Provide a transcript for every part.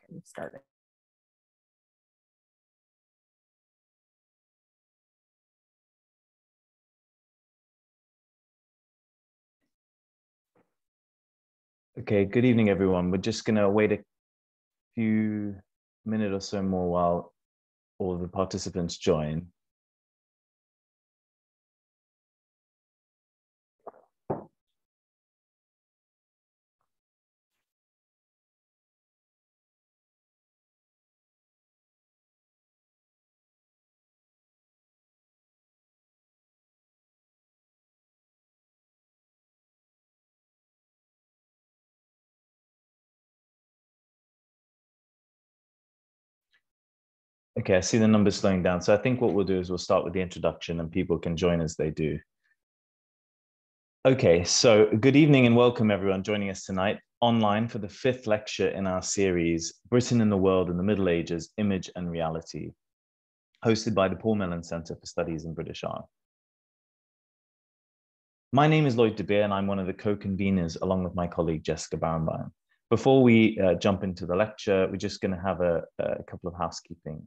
We've started. Okay, good evening, everyone. We're just going to wait a few minutes or so more while all the participants join. Okay, I see the numbers slowing down. So I think what we'll do is we'll start with the introduction and people can join as they do. Okay, so good evening and welcome everyone joining us tonight online for the 5th lecture in our series, Britain and the World in the Middle Ages, Image and Reality, hosted by the Paul Mellon Centre for Studies in British Art. My name is Lloyd De Beer and I'm one of the co-conveners along with my colleague Jessica Barenbaum. Before we jump into the lecture, we're just going to have a couple of housekeeping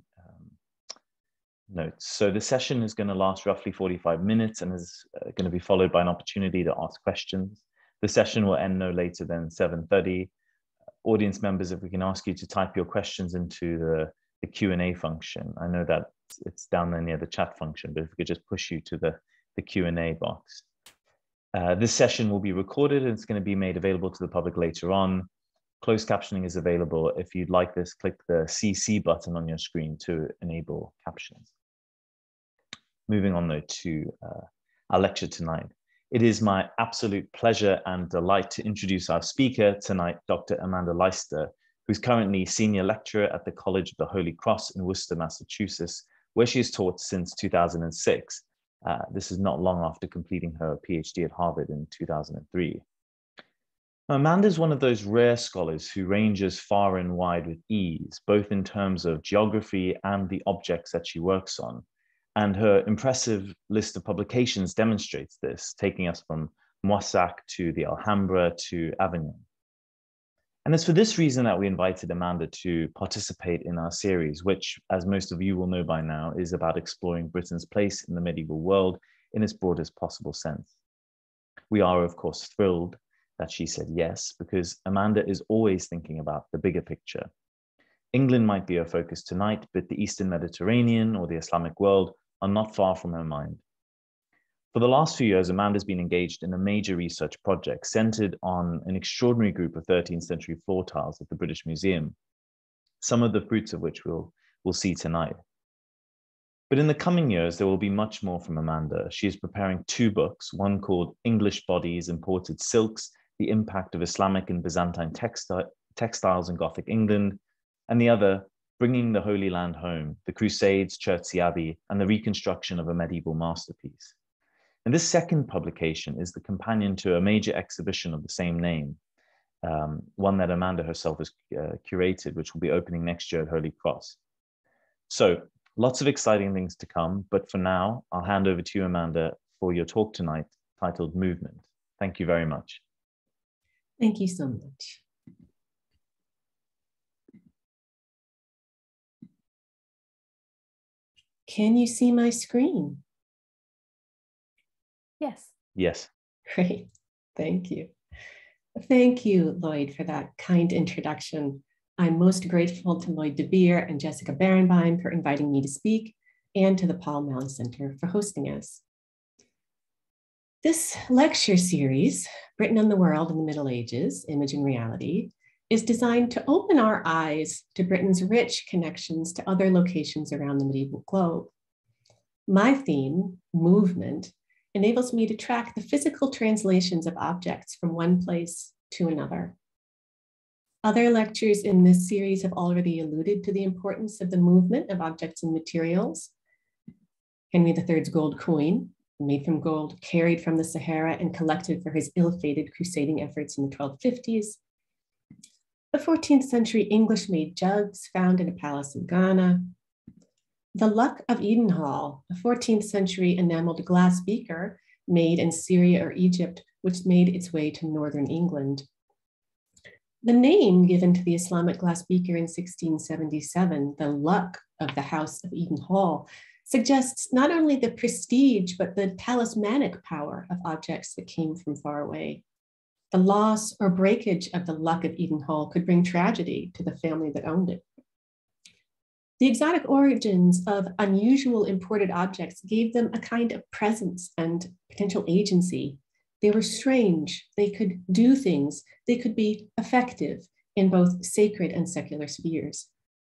notes. So the session is going to last roughly 45 minutes and is going to be followed by an opportunity to ask questions. The session will end no later than 7:30. Audience members, if we can ask you to type your questions into the Q&A function. I know that it's down there near the chat function, but if we could just push you to the Q&A box. This session will be recorded and it's going to be made available to the public later on. Closed captioning is available. If you'd like this, click the CC button on your screen to enable captions. Moving on though to our lecture tonight. It is my absolute pleasure and delight to introduce our speaker tonight, Dr. Amanda Leister, who's currently senior lecturer at the College of the Holy Cross in Worcester, Massachusetts, where she has taught since 2006. This is not long after completing her PhD at Harvard in 2003. Amanda is one of those rare scholars who ranges far and wide with ease, both in terms of geography and the objects that she works on. And her impressive list of publications demonstrates this, taking us from Moissac to the Alhambra to Avignon. And it's for this reason that we invited Amanda to participate in our series, which, as most of you will know by now, is about exploring Britain's place in the medieval world in its broadest possible sense. We are, of course, thrilled that she said yes, because Amanda is always thinking about the bigger picture. England might be her focus tonight, but the Eastern Mediterranean or the Islamic world are not far from her mind. For the last few years, Amanda's been engaged in a major research project centered on an extraordinary group of 13th century floor tiles at the British Museum, some of the fruits of which we'll see tonight. But in the coming years, there will be much more from Amanda. She is preparing 2 books, one called English Bodies, Imported Silks, the Impact of Islamic and Byzantine Textiles in Gothic England, and the other, Bringing the Holy Land Home, the Crusades, Chertsey Abbey, and the Reconstruction of a Medieval Masterpiece. And this second publication is the companion to a major exhibition of the same name, one that Amanda herself has curated, which will be opening next year at Holy Cross. So lots of exciting things to come, but for now, I'll hand over to you, Amanda, for your talk tonight titled Movement. Thank you very much. Thank you so much. Can you see my screen? Yes. Yes. Great. Thank you. Thank you, Lloyd, for that kind introduction. I'm most grateful to Lloyd De Beer and Jessica Barenbaum for inviting me to speak, and to the Paul Mellon Center for hosting us. This lecture series, Britain and the World in the Middle Ages, Image and Reality, is designed to open our eyes to Britain's rich connections to other locations around the medieval globe. My theme, movement, enables me to track the physical translations of objects from one place to another. Other lectures in this series have already alluded to the importance of the movement of objects and materials. Henry III's gold coin, made from gold, carried from the Sahara and collected for his ill-fated crusading efforts in the 1250s. The 14th century English-made jugs found in a palace in Ghana. The Luck of Edenhall, a 14th century enameled glass beaker made in Syria or Egypt, which made its way to northern England. The name given to the Islamic glass beaker in 1677, the luck of the House of Eden Hall, suggests not only the prestige, but the talismanic power of objects that came from far away. The loss or breakage of the luck of Eden Hall could bring tragedy to the family that owned it. The exotic origins of unusual imported objects gave them a kind of presence and potential agency. They were strange, they could do things, they could be effective in both sacred and secular spheres.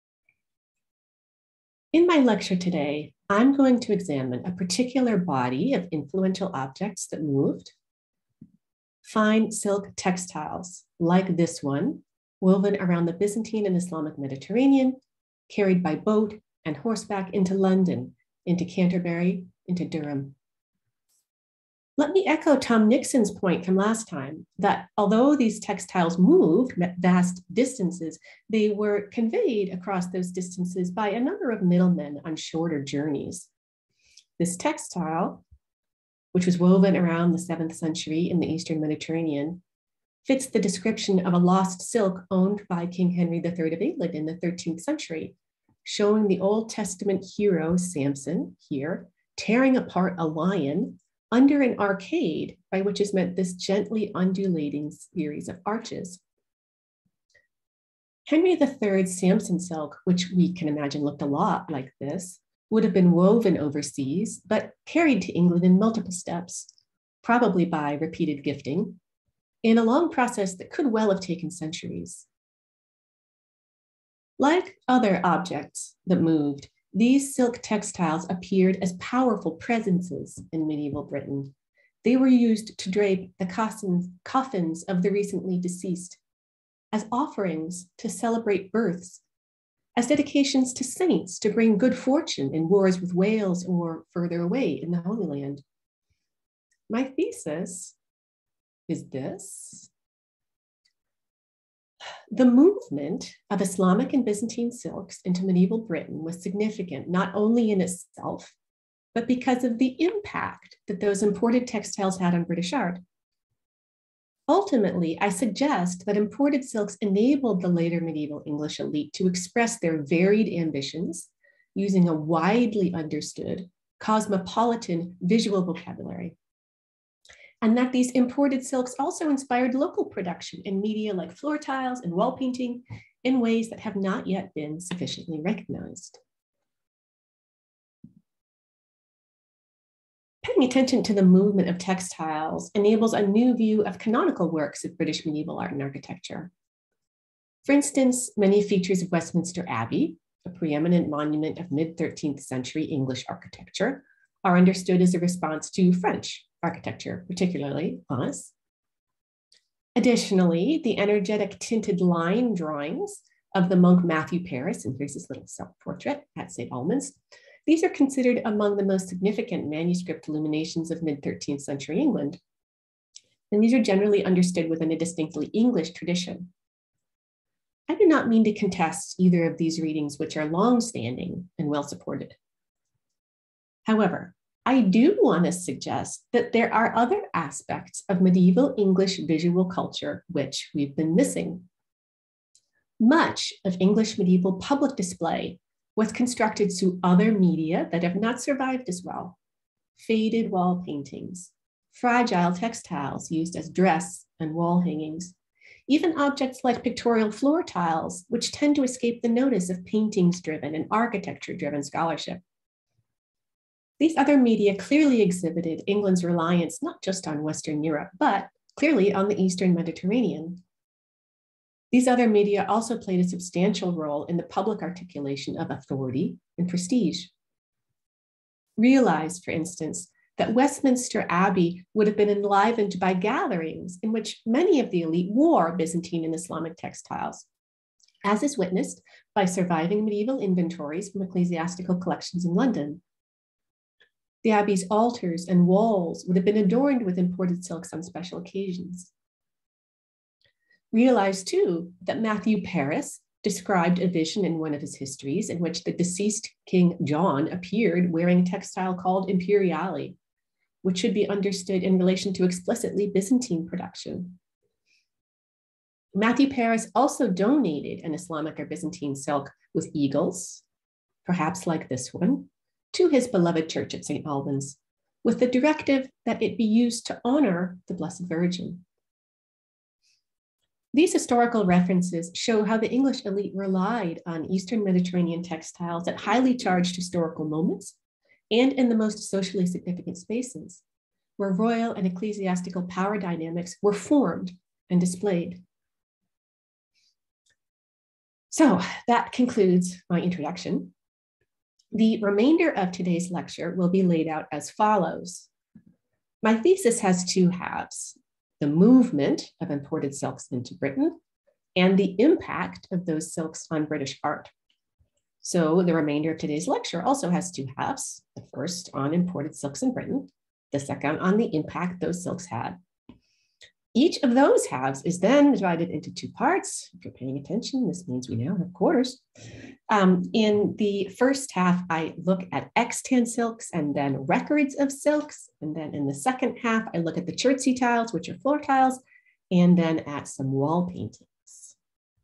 In my lecture today, I'm going to examine a particular body of influential objects that moved, fine silk textiles like this one, woven around the Byzantine and Islamic Mediterranean, carried by boat and horseback into London, into Canterbury, into Durham. Let me echo Tom Nixon's point from last time that although these textiles moved vast distances, they were conveyed across those distances by a number of middlemen on shorter journeys. This textile, which was woven around the 7th century in the Eastern Mediterranean, fits the description of a lost silk owned by King Henry III of England in the 13th century, showing the Old Testament hero Samson here tearing apart a lion under an arcade, by which is meant this gently undulating series of arches. Henry III's Samson silk, which we can imagine looked a lot like this, would have been woven overseas, but carried to England in multiple steps, probably by repeated gifting, in a long process that could well have taken centuries. Like other objects that moved, these silk textiles appeared as powerful presences in medieval Britain. They were used to drape the coffins of the recently deceased, as offerings to celebrate births, as dedications to saints to bring good fortune in wars with Wales or further away in the Holy Land. My thesis is this. The movement of Islamic and Byzantine silks into medieval Britain was significant not only in itself, but because of the impact that those imported textiles had on British art. Ultimately, I suggest that imported silks enabled the later medieval English elite to express their varied ambitions using a widely understood cosmopolitan visual vocabulary. And that these imported silks also inspired local production in media like floor tiles and wall painting in ways that have not yet been sufficiently recognized. Paying attention to the movement of textiles enables a new view of canonical works of British medieval art and architecture. For instance, many features of Westminster Abbey, a preeminent monument of mid-13th century English architecture, are understood as a response to French architecture, particularly Venice. Additionally, the energetic tinted line drawings of the monk Matthew Paris, and here's his little self-portrait at St. Albans, these are considered among the most significant manuscript illuminations of mid-13th century England. And these are generally understood within a distinctly English tradition. I do not mean to contest either of these readings, which are long-standing and well-supported. However, I do want to suggest that there are other aspects of medieval English visual culture which we've been missing. Much of English medieval public display was constructed through other media that have not survived as well. Faded wall paintings, fragile textiles used as dress and wall hangings, even objects like pictorial floor tiles, which tend to escape the notice of paintings-driven and architecture-driven scholarship. These other media clearly exhibited England's reliance not just on Western Europe, but clearly on the Eastern Mediterranean. These other media also played a substantial role in the public articulation of authority and prestige. Realize, for instance, that Westminster Abbey would have been enlivened by gatherings in which many of the elite wore Byzantine and Islamic textiles, as is witnessed by surviving medieval inventories from ecclesiastical collections in London. The Abbey's altars and walls would have been adorned with imported silks on special occasions. Realize too that Matthew Paris described a vision in one of his histories in which the deceased King John appeared wearing a textile called imperiale, which should be understood in relation to explicitly Byzantine production. Matthew Paris also donated an Islamic or Byzantine silk with eagles, perhaps like this one, to his beloved church at St. Albans, with the directive that it be used to honor the Blessed Virgin. These historical references show how the English elite relied on Eastern Mediterranean textiles at highly charged historical moments and in the most socially significant spaces, where royal and ecclesiastical power dynamics were formed and displayed. So that concludes my introduction. The remainder of today's lecture will be laid out as follows. My thesis has two halves: the movement of imported silks into Britain and the impact of those silks on British art. So the remainder of today's lecture also has two halves: the first on imported silks in Britain, the second on the impact those silks had. Each of those halves is then divided into two parts. If you're paying attention, this means we now have quarters. In the first half, I look at extant silks and then records of silks. And then in the second half, I look at the Chertsey tiles, which are floor tiles, and then at some wall paintings.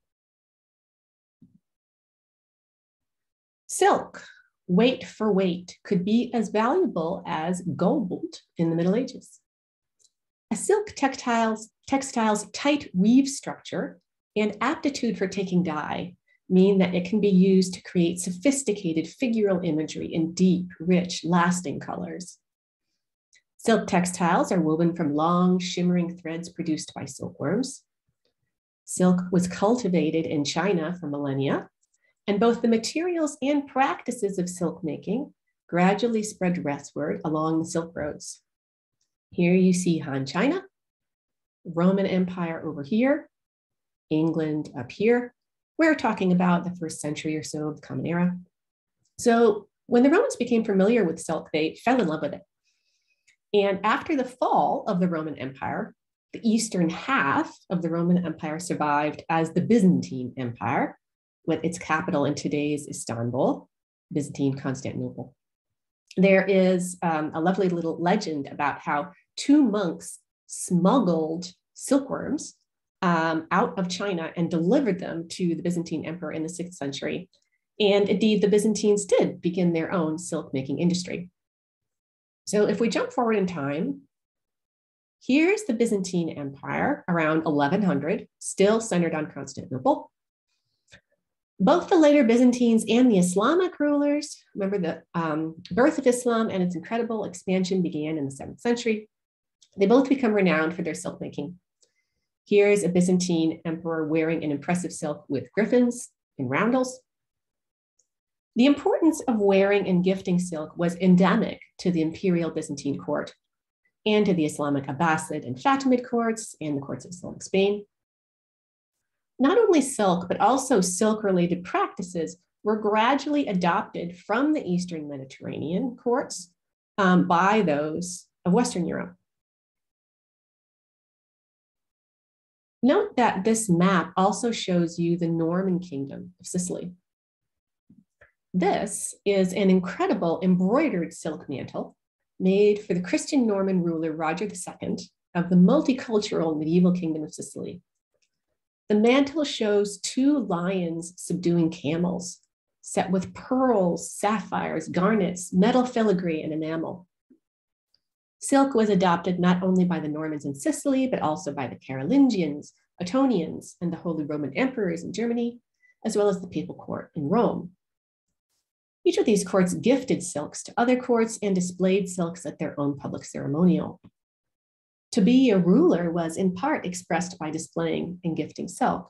Silk, weight for weight, could be as valuable as gold in the Middle Ages. A silk textile's tight weave structure and aptitude for taking dye mean that it can be used to create sophisticated figural imagery in deep, rich, lasting colors. Silk textiles are woven from long, shimmering threads produced by silkworms. Silk was cultivated in China for millennia, and both the materials and practices of silk making gradually spread westward along the Silk Roads. Here you see Han China, Roman Empire over here, England up here. We're talking about the first century or so of the Common Era. So when the Romans became familiar with silk, they fell in love with it. And after the fall of the Roman Empire, the eastern half of the Roman Empire survived as the Byzantine Empire, with its capital in today's Istanbul, Byzantine Constantinople. There is a lovely little legend about how two monks smuggled silkworms out of China and delivered them to the Byzantine emperor in the 6th century. And indeed, the Byzantines did begin their own silk making industry. So if we jump forward in time, here's the Byzantine Empire around 1100, still centered on Constantinople. Both the later Byzantines and the Islamic rulers, remember the birth of Islam and its incredible expansion began in the 7th century. They both become renowned for their silk making. Here's a Byzantine emperor wearing an impressive silk with griffins and roundels. The importance of wearing and gifting silk was endemic to the imperial Byzantine court and to the Islamic Abbasid and Fatimid courts and the courts of Islamic Spain. Not only silk, but also silk-related practices were gradually adopted from the Eastern Mediterranean courts by those of Western Europe. Note that this map also shows you the Norman kingdom of Sicily. This is an incredible embroidered silk mantle made for the Christian Norman ruler Roger II of the multicultural medieval kingdom of Sicily. The mantle shows two lions subduing camels, set with pearls, sapphires, garnets, metal filigree, and enamel. Silk was adopted not only by the Normans in Sicily, but also by the Carolingians, Ottonians, and the Holy Roman Emperors in Germany, as well as the papal court in Rome. Each of these courts gifted silks to other courts and displayed silks at their own public ceremonial. To be a ruler was in part expressed by displaying and gifting silk.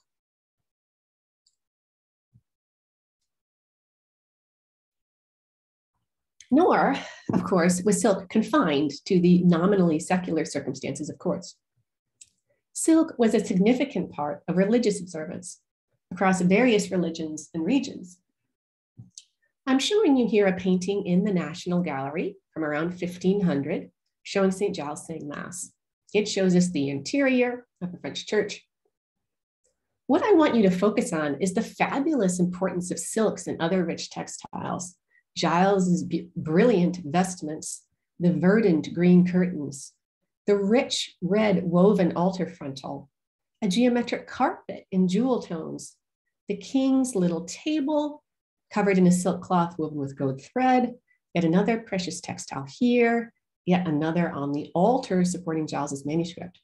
Nor, of course, was silk confined to the nominally secular circumstances of courts. Silk was a significant part of religious observance across various religions and regions. I'm showing you here a painting in the National Gallery from around 1500 showing St. Giles saying Mass. It shows us the interior of a French church. What I want you to focus on is the fabulous importance of silks and other rich textiles, Giles's brilliant vestments, the verdant green curtains, the rich red woven altar frontal, a geometric carpet in jewel tones, the king's little table covered in a silk cloth woven with gold thread, yet another precious textile here, yet another on the altar supporting Giles's manuscript.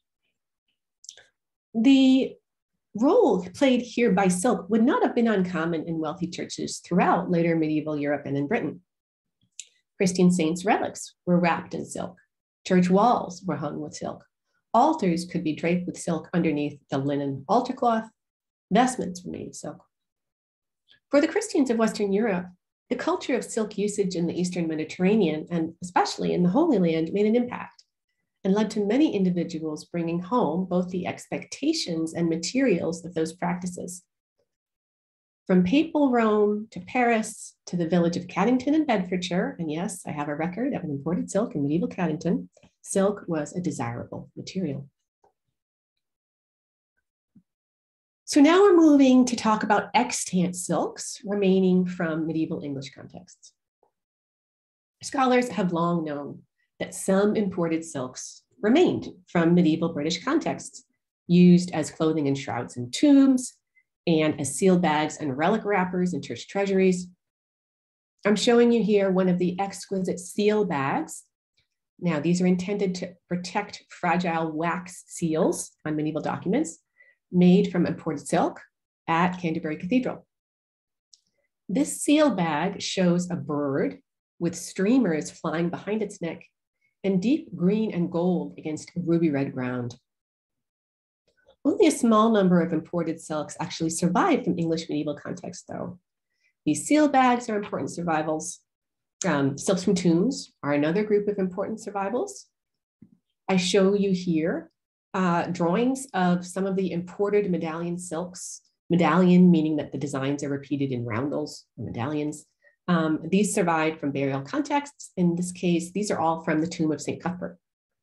The role played here by silk would not have been uncommon in wealthy churches throughout later medieval Europe and in Britain. Christian saints' relics were wrapped in silk. Church walls were hung with silk. Altars could be draped with silk underneath the linen altar cloth. Vestments were made of silk. For the Christians of Western Europe, the culture of silk usage in the Eastern Mediterranean, and especially in the Holy Land, made an impact and led to many individuals bringing home both the expectations and materials of those practices. From papal Rome to Paris to the village of Caddington in Bedfordshire, and yes, I have a record of an imported silk in medieval Caddington, silk was a desirable material. So now we're moving to talk about extant silks remaining from medieval English contexts. Scholars have long known that some imported silks remained from medieval British contexts, used as clothing in shrouds and tombs, and as seal bags and relic wrappers in church treasuries. I'm showing you here one of the exquisite seal bags. Now, these are intended to protect fragile wax seals on medieval documents, made from imported silk at Canterbury Cathedral. This seal bag shows a bird with streamers flying behind its neck and deep green and gold against a ruby red ground. Only a small number of imported silks actually survive from English medieval context, though. These seal bags are important survivals. Silks from tombs are another group of important survivals. I show you here drawings of some of the imported medallion silks, medallion meaning that the designs are repeated in roundels or medallions. These survived from burial contexts. In this case, these are all from the tomb of St. Cuthbert.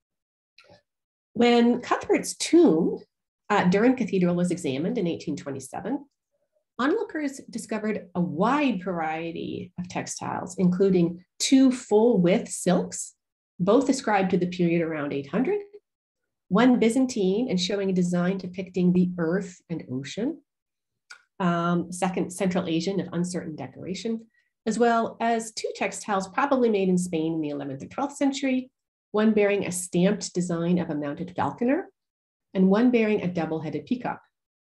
When Cuthbert's tomb at Durham Cathedral was examined in 1827, onlookers discovered a wide variety of textiles, including 2 full-width silks, both ascribed to the period around 800, one Byzantine and showing a design depicting the earth and ocean, second Central Asian of uncertain decoration, as well as 2 textiles probably made in Spain in the 11th or 12th century, one bearing a stamped design of a mounted falconer, and one bearing a double-headed peacock.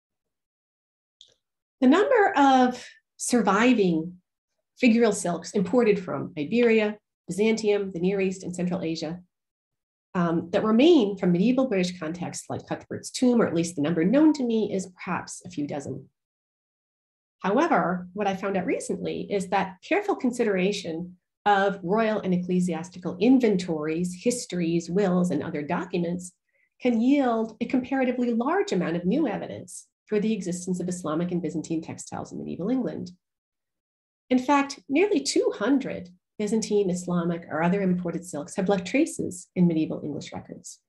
The number of surviving figural silks imported from Iberia, Byzantium, the Near East, and Central Asia that remain from medieval British contexts like Cuthbert's tomb, or at least the number known to me, is perhaps a few dozen. However, what I found out recently is that careful consideration of royal and ecclesiastical inventories, histories, wills, and other documents can yield a comparatively large amount of new evidence for the existence of Islamic and Byzantine textiles in medieval England. In fact, nearly 200 Byzantine, Islamic, or other imported silks have left traces in medieval English records.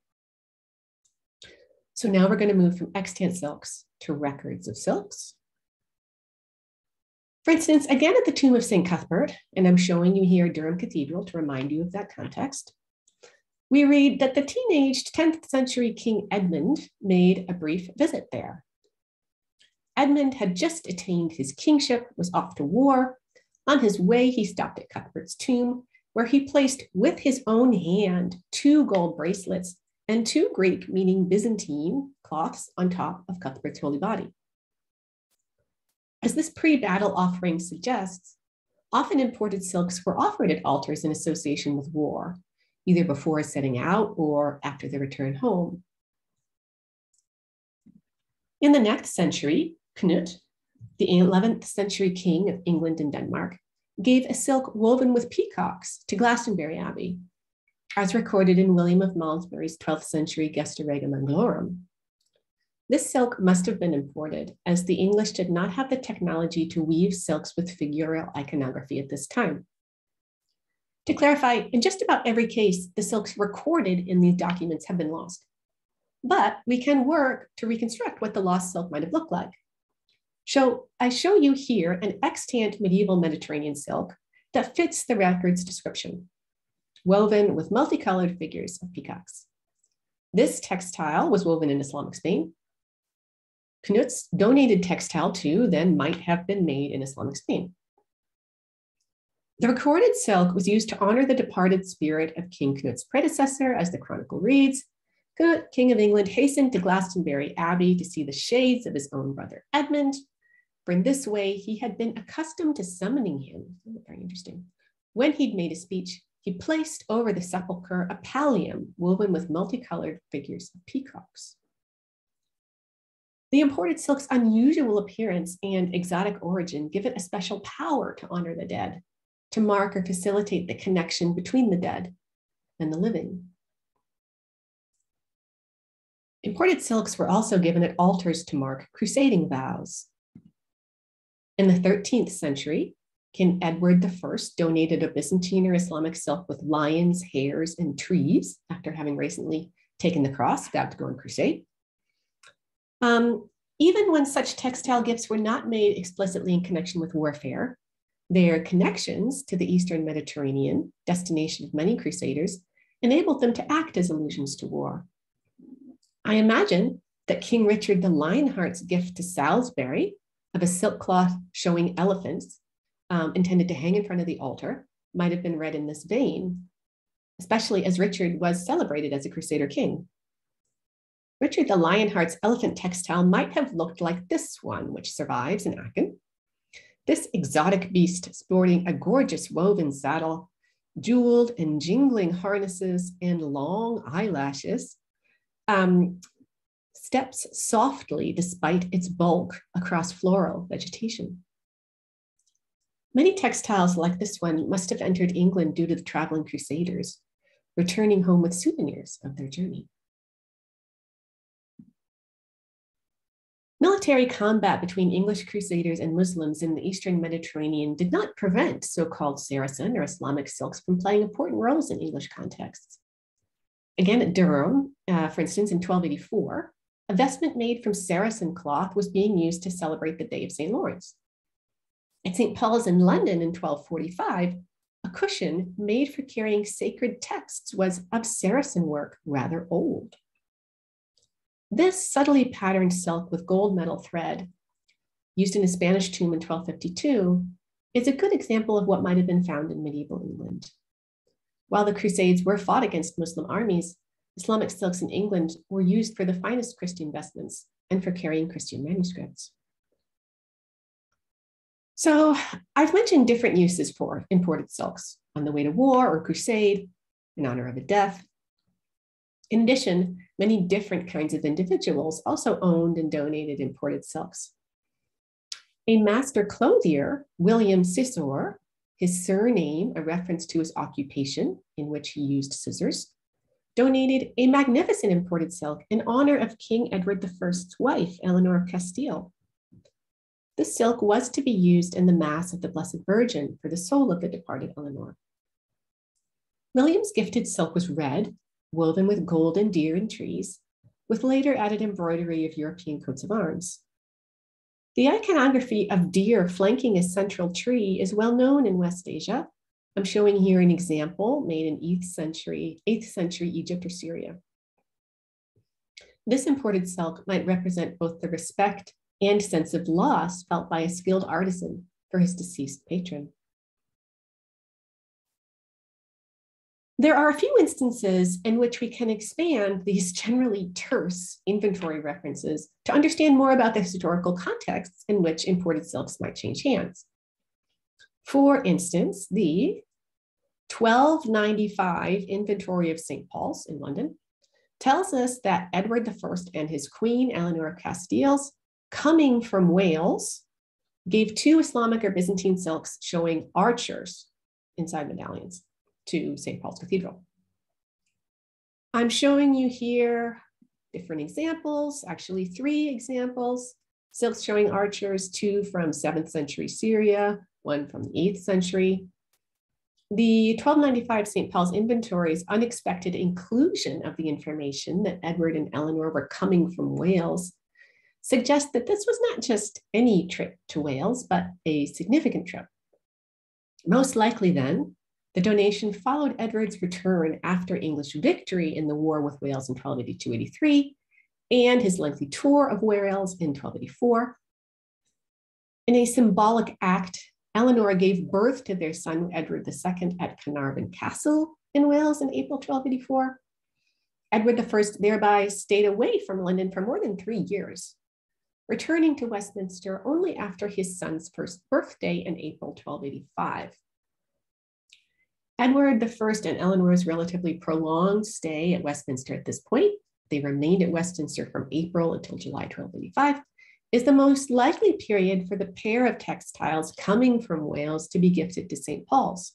So now we're going to move from extant silks to records of silks. For instance, again at the tomb of St. Cuthbert, and I'm showing you here Durham Cathedral to remind you of that context, we read that the teenaged 10th century King Edmund made a brief visit there. Edmund had just attained his kingship, was off to war. On his way, he stopped at Cuthbert's tomb, where he placed with his own hand 2 gold bracelets and 2 Greek, meaning Byzantine, cloths on top of Cuthbert's holy body. As this pre-battle offering suggests, often imported silks were offered at altars in association with war, either before setting out or after the return home. In the next century, Canute, the 11th century king of England and Denmark, gave a silk woven with peacocks to Glastonbury Abbey, as recorded in William of Malmesbury's 12th century Gesta Regum Anglorum. This silk must have been imported, as the English did not have the technology to weave silks with figural iconography at this time. To clarify, in just about every case, the silks recorded in these documents have been lost. But we can work to reconstruct what the lost silk might have looked like. So I show you here an extant medieval Mediterranean silk that fits the record's description, woven with multicolored figures of peacocks. This textile was woven in Islamic Spain. Knut's donated textile too then might have been made in Islamic Spain. The recorded silk was used to honor the departed spirit of King Knut's predecessor, as the chronicle reads. Knut, King of England, hastened to Glastonbury Abbey to see the shades of his own brother Edmund, for in this way he had been accustomed to summoning him. Very interesting. When he'd made a speech, he placed over the sepulchre a pallium woven with multicolored figures of peacocks. The imported silk's unusual appearance and exotic origin give it a special power to honor the dead, to mark or facilitate the connection between the dead and the living. Imported silks were also given at altars to mark crusading vows. In the 13th century, King Edward I donated a Byzantine or Islamic silk with lions, hares, and trees after having recently taken the cross, vowed to go on crusade. Even when such textile gifts were not made explicitly in connection with warfare, their connections to the Eastern Mediterranean, destination of many crusaders, enabled them to act as allusions to war. I imagine that King Richard the Lionheart's gift to Salisbury of a silk cloth showing elephants intended to hang in front of the altar might have been read in this vein, especially as Richard was celebrated as a Crusader king. Richard the Lionheart's elephant textile might have looked like this one, which survives in Aachen. This exotic beast, sporting a gorgeous woven saddle, jeweled and jingling harnesses, and long eyelashes, steps softly despite its bulk across floral vegetation. Many textiles like this one must have entered England due to the traveling crusaders, returning home with souvenirs of their journey. Military combat between English crusaders and Muslims in the Eastern Mediterranean did not prevent so-called Saracen or Islamic silks from playing important roles in English contexts. Again, at Durham, for instance, in 1284, a vestment made from Saracen cloth was being used to celebrate the Day of St. Lawrence. At St. Paul's in London in 1245, a cushion made for carrying sacred texts was of Saracen work, rather old. This subtly patterned silk with gold metal thread, used in a Spanish tomb in 1252, is a good example of what might have been found in medieval England. While the Crusades were fought against Muslim armies, Islamic silks in England were used for the finest Christian vestments and for carrying Christian manuscripts. So I've mentioned different uses for imported silks: on the way to war or crusade, in honor of a death. In addition, many different kinds of individuals also owned and donated imported silks. A master clothier, William Scissor, his surname a reference to his occupation in which he used scissors, donated a magnificent imported silk in honor of King Edward I's wife, Eleanor of Castile. The silk was to be used in the Mass of the Blessed Virgin for the soul of the departed Eleanor. William's gifted silk was red, woven with golden deer and trees, with later added embroidery of European coats of arms. The iconography of deer flanking a central tree is well known in West Asia. I'm showing here an example made in 8th century Egypt or Syria. This imported silk might represent both the respect and sense of loss felt by a skilled artisan for his deceased patron. There are a few instances in which we can expand these generally terse inventory references to understand more about the historical contexts in which imported silks might change hands. For instance, the 1295 inventory of St. Paul's in London tells us that Edward I and his queen, Eleanor of Castile, coming from Wales, gave 2 Islamic or Byzantine silks showing archers inside medallions to St. Paul's Cathedral. I'm showing you here different examples, actually 3 examples, silks showing archers, 2 from 7th century Syria, 1 from the 8th century. The 1295 St. Paul's inventory's unexpected inclusion of the information that Edward and Eleanor were coming from Wales suggests that this was not just any trip to Wales, but a significant trip. Most likely then, the donation followed Edward's return after English victory in the war with Wales in 1282-83 and his lengthy tour of Wales in 1284. In a symbolic act, Eleanor gave birth to their son Edward II at Carnarvon Castle in Wales in April 1284. Edward I thereby stayed away from London for more than 3 years, returning to Westminster only after his son's first birthday in April 1285. Edward I and Eleanor's relatively prolonged stay at Westminster at this point, they remained at Westminster from April until July 1285, is the most likely period for the pair of textiles coming from Wales to be gifted to St. Paul's.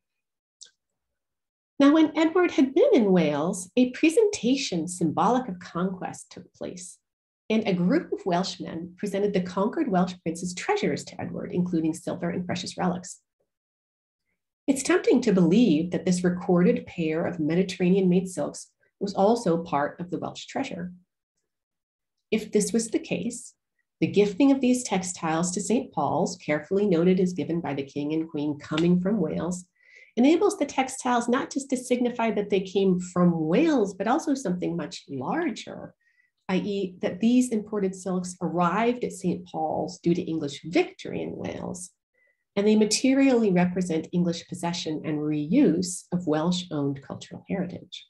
Now, when Edward had been in Wales, a presentation symbolic of conquest took place, and a group of Welshmen presented the conquered Welsh prince's treasures to Edward, including silver and precious relics. It's tempting to believe that this recorded pair of Mediterranean-made silks was also part of the Welsh treasure. If this was the case, the gifting of these textiles to St. Paul's, carefully noted as given by the king and queen coming from Wales, enables the textiles not just to signify that they came from Wales, but also something much larger, i.e. that these imported silks arrived at St. Paul's due to English victory in Wales, and they materially represent English possession and reuse of Welsh-owned cultural heritage.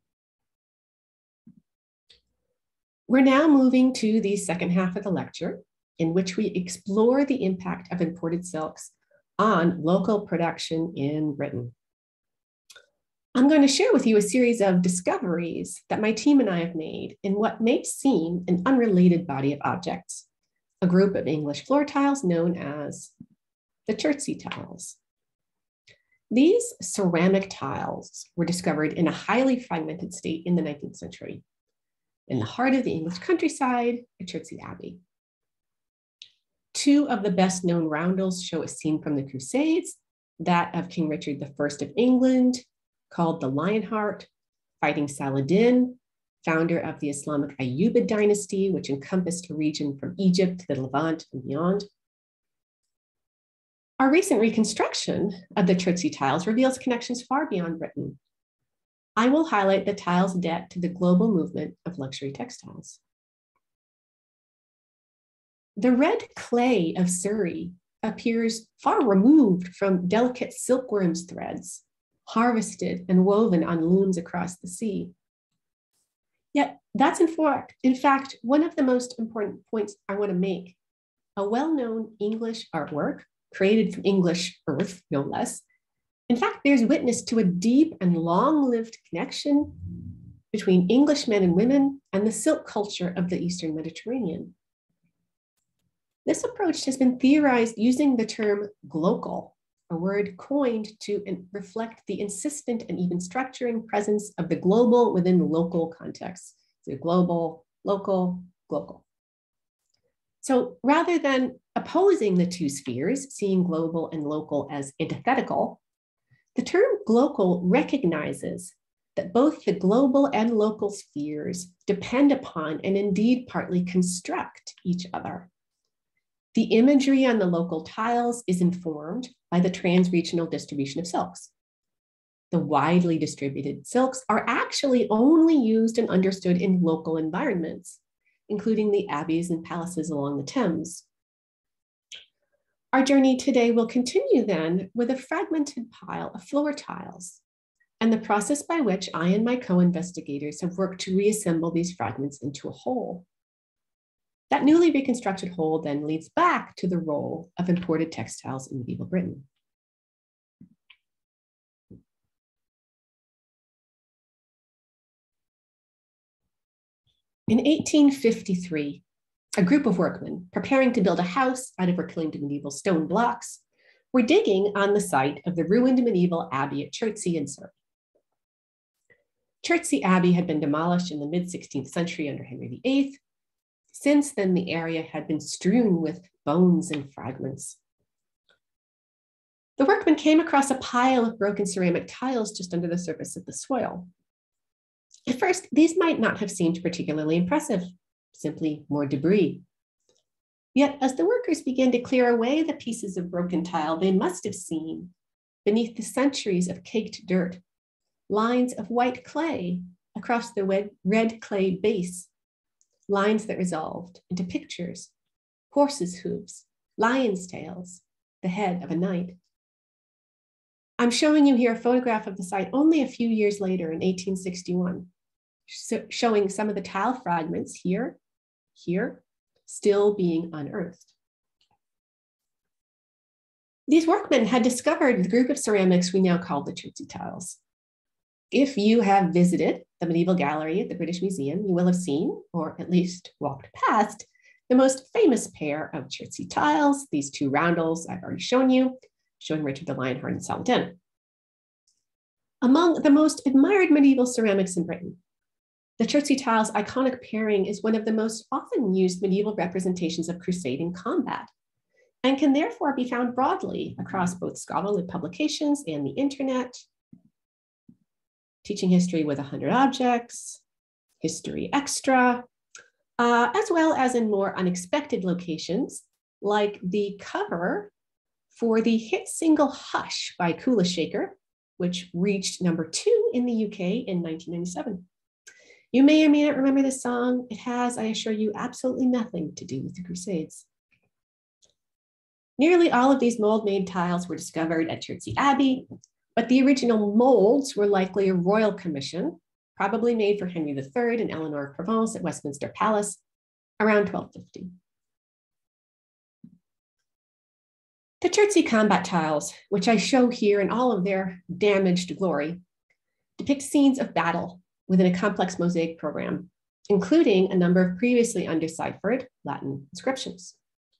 We're now moving to the second half of the lecture, in which we explore the impact of imported silks on local production in Britain. I'm going to share with you a series of discoveries that my team and I have made in what may seem an unrelated body of objects, a group of English floor tiles known as the Chertsey tiles. These ceramic tiles were discovered in a highly fragmented state in the 19th century, in the heart of the English countryside at Chertsey Abbey. Two of the best known roundels show a scene from the Crusades, that of King Richard I of England, called the Lionheart, fighting Saladin, founder of the Islamic Ayyubid dynasty, which encompassed a region from Egypt to the Levant and beyond. Our recent reconstruction of the Chertsey tiles reveals connections far beyond Britain. I will highlight the tiles' debt to the global movement of luxury textiles. The red clay of Surrey appears far removed from delicate silkworms threads, harvested and woven on looms across the sea. Yet that's in fact, one of the most important points I want to make. A well-known English artwork, created from English earth, no less, in fact, bears witness to a deep and long-lived connection between English men and women and the silk culture of the Eastern Mediterranean. This approach has been theorized using the term glocal, a word coined to reflect the insistent and even structuring presence of the global within local contexts. So global, local, global. So rather than opposing the two spheres, seeing global and local as antithetical, the term glocal recognizes that both the global and local spheres depend upon and indeed partly construct each other. The imagery on the local tiles is informed by the trans-regional distribution of silks. The widely distributed silks are actually only used and understood in local environments, including the abbeys and palaces along the Thames. Our journey today will continue then with a fragmented pile of floor tiles and the process by which I and my co-investigators have worked to reassemble these fragments into a whole. That newly reconstructed whole then leads back to the role of imported textiles in medieval Britain. In 1853, a group of workmen preparing to build a house out of reclaimed medieval stone blocks were digging on the site of the ruined medieval abbey at Chertsey in Surrey. Chertsey Abbey had been demolished in the mid-16th century under Henry VIII. Since then, the area had been strewn with bones and fragments. The workmen came across a pile of broken ceramic tiles just under the surface of the soil. At first, these might not have seemed particularly impressive, simply more debris. Yet, as the workers began to clear away the pieces of broken tile, they must have seen, beneath the centuries of caked dirt, lines of white clay across the red clay base, lines that resolved into pictures, horses' hooves, lions' tails, the head of a knight. I'm showing you here a photograph of the site only a few years later in 1861, showing some of the tile fragments here, still being unearthed. These workmen had discovered the group of ceramics we now call the Chertsey tiles. If you have visited the Medieval Gallery at the British Museum, you will have seen, or at least walked past, the most famous pair of Chertsey tiles, these two roundels I've already shown you, showing Richard the Lionheart and Saladin. Among the most admired medieval ceramics in Britain, the Chertsey tiles' iconic pairing is one of the most often used medieval representations of crusading combat, and can therefore be found broadly across both scholarly publications and the internet. Teaching History with 100 Objects, History Extra, as well as in more unexpected locations, like the cover for the hit single Hush by Kula Shaker, which reached #2 in the UK in 1997. You may or may not remember this song. It has, I assure you, absolutely nothing to do with the Crusades. Nearly all of these mold-made tiles were discovered at Chertsey Abbey, but the original molds were likely a royal commission, probably made for Henry III and Eleanor of Provence at Westminster Palace around 1250. The Chertsey combat tiles, which I show here in all of their damaged glory, depict scenes of battle within a complex mosaic program, including a number of previously undeciphered Latin inscriptions.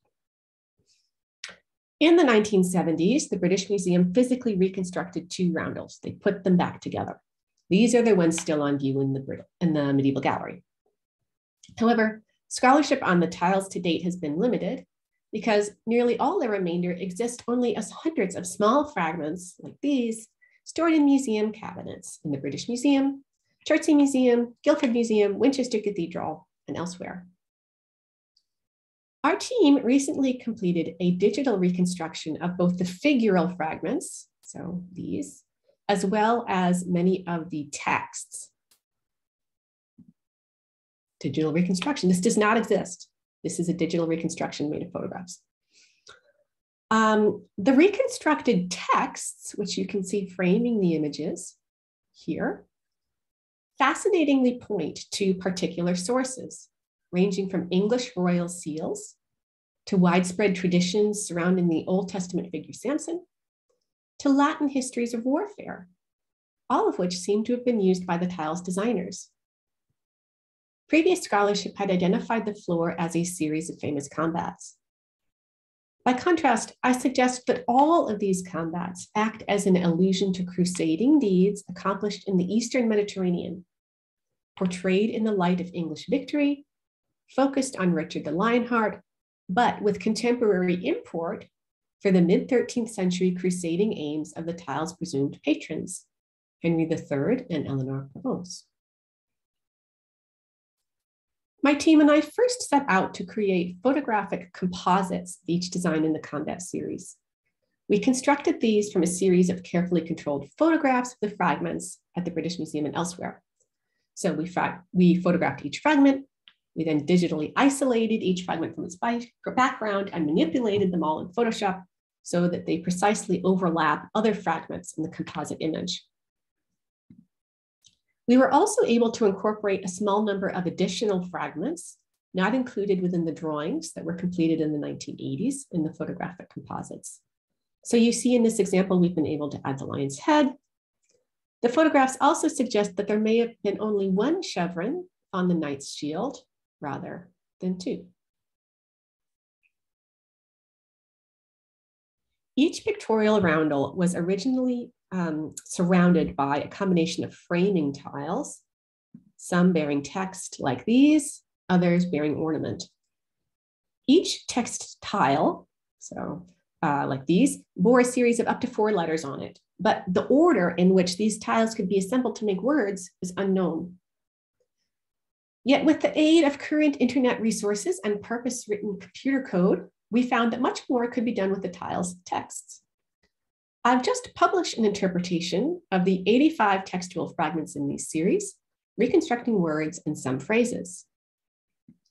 In the 1970s, the British Museum physically reconstructed two roundels. They put them back together. These are the ones still on view in the Medieval Gallery. However, scholarship on the tiles to date has been limited because nearly all the remainder exist only as hundreds of small fragments like these stored in museum cabinets in the British Museum, Chertsey Museum, Guildford Museum, Winchester Cathedral, and elsewhere. Our team recently completed a digital reconstruction of both the figural fragments, so these, as well as many of the texts. Digital reconstruction, this does not exist. This is a digital reconstruction made of photographs. The reconstructed texts, which you can see framing the images here, fascinatingly point to particular sources, ranging from English royal seals to widespread traditions surrounding the Old Testament figure Samson, to Latin histories of warfare, all of which seem to have been used by the tiles designers. Previous scholarship had identified the floor as a series of famous combats. By contrast, I suggest that all of these combats act as an allusion to crusading deeds accomplished in the Eastern Mediterranean, portrayed in the light of English victory, focused on Richard the Lionheart, but with contemporary import for the mid-13th century crusading aims of the tiles' presumed patrons, Henry III and Eleanor of Provence. My team and I first set out to create photographic composites of each design in the combat series. We constructed these from a series of carefully controlled photographs of the fragments at the British Museum and elsewhere. So we photographed each fragment. We then digitally isolated each fragment from its background and manipulated them all in Photoshop so that they precisely overlap other fragments in the composite image. We were also able to incorporate a small number of additional fragments not included within the drawings that were completed in the 1980s in the photographic composites. So you see in this example, we've been able to add the lion's head. The photographs also suggest that there may have been only one chevron on the knight's shield rather than two. Each pictorial roundel was originally surrounded by a combination of framing tiles, some bearing text like these, others bearing ornament. Each text tile, so like these, bore a series of up to 4 letters on it, but the order in which these tiles could be assembled to make words is unknown. Yet with the aid of current internet resources and purpose-written computer code, we found that much more could be done with the tiles' texts. I've just published an interpretation of the 85 textual fragments in these series, reconstructing words and some phrases.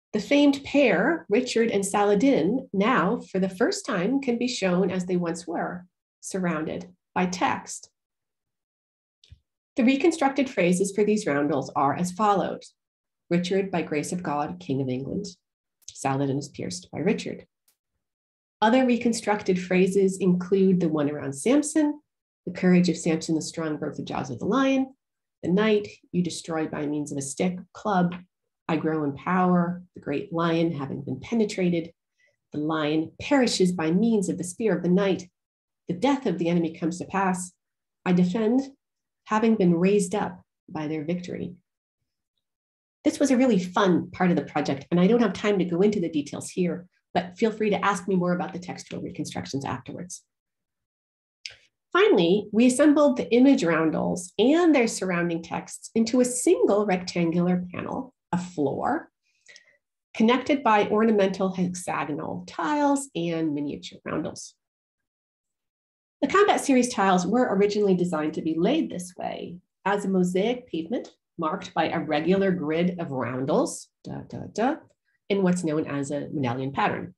The famed pair, Richard and Saladin, now for the first time can be shown as they once were, surrounded by text. The reconstructed phrases for these roundels are as follows. Richard, by grace of God, King of England. Saladin is pierced by Richard. Other reconstructed phrases include the one around Samson, the courage of Samson, the strong broke the jaws of the lion, the knight, you destroy by means of a stick, club, I grow in power, the great lion having been penetrated, the lion perishes by means of the spear of the knight, the death of the enemy comes to pass, I defend, having been raised up by their victory. This was a really fun part of the project, and I don't have time to go into the details here, but feel free to ask me more about the textual reconstructions afterwards. Finally, we assembled the image roundels and their surrounding texts into a single rectangular panel, a floor, connected by ornamental hexagonal tiles and miniature roundels. The combat series tiles were originally designed to be laid this way, as a mosaic pavement marked by a regular grid of roundels, in what's known as a medallion pattern.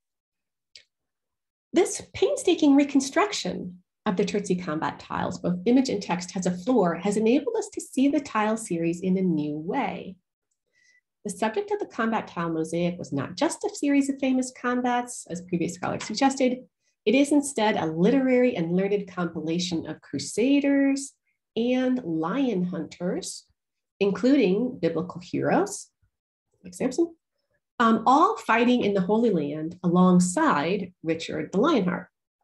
This painstaking reconstruction of the Terzi combat tiles, both image and text, has a floor, has enabled us to see the tile series in a new way. The subject of the combat tile mosaic was not just a series of famous combats, as previous scholars suggested. It is instead a literary and learned compilation of crusaders and lion hunters, including biblical heroes like Samson, all fighting in the Holy Land alongside Richard the Lionheart.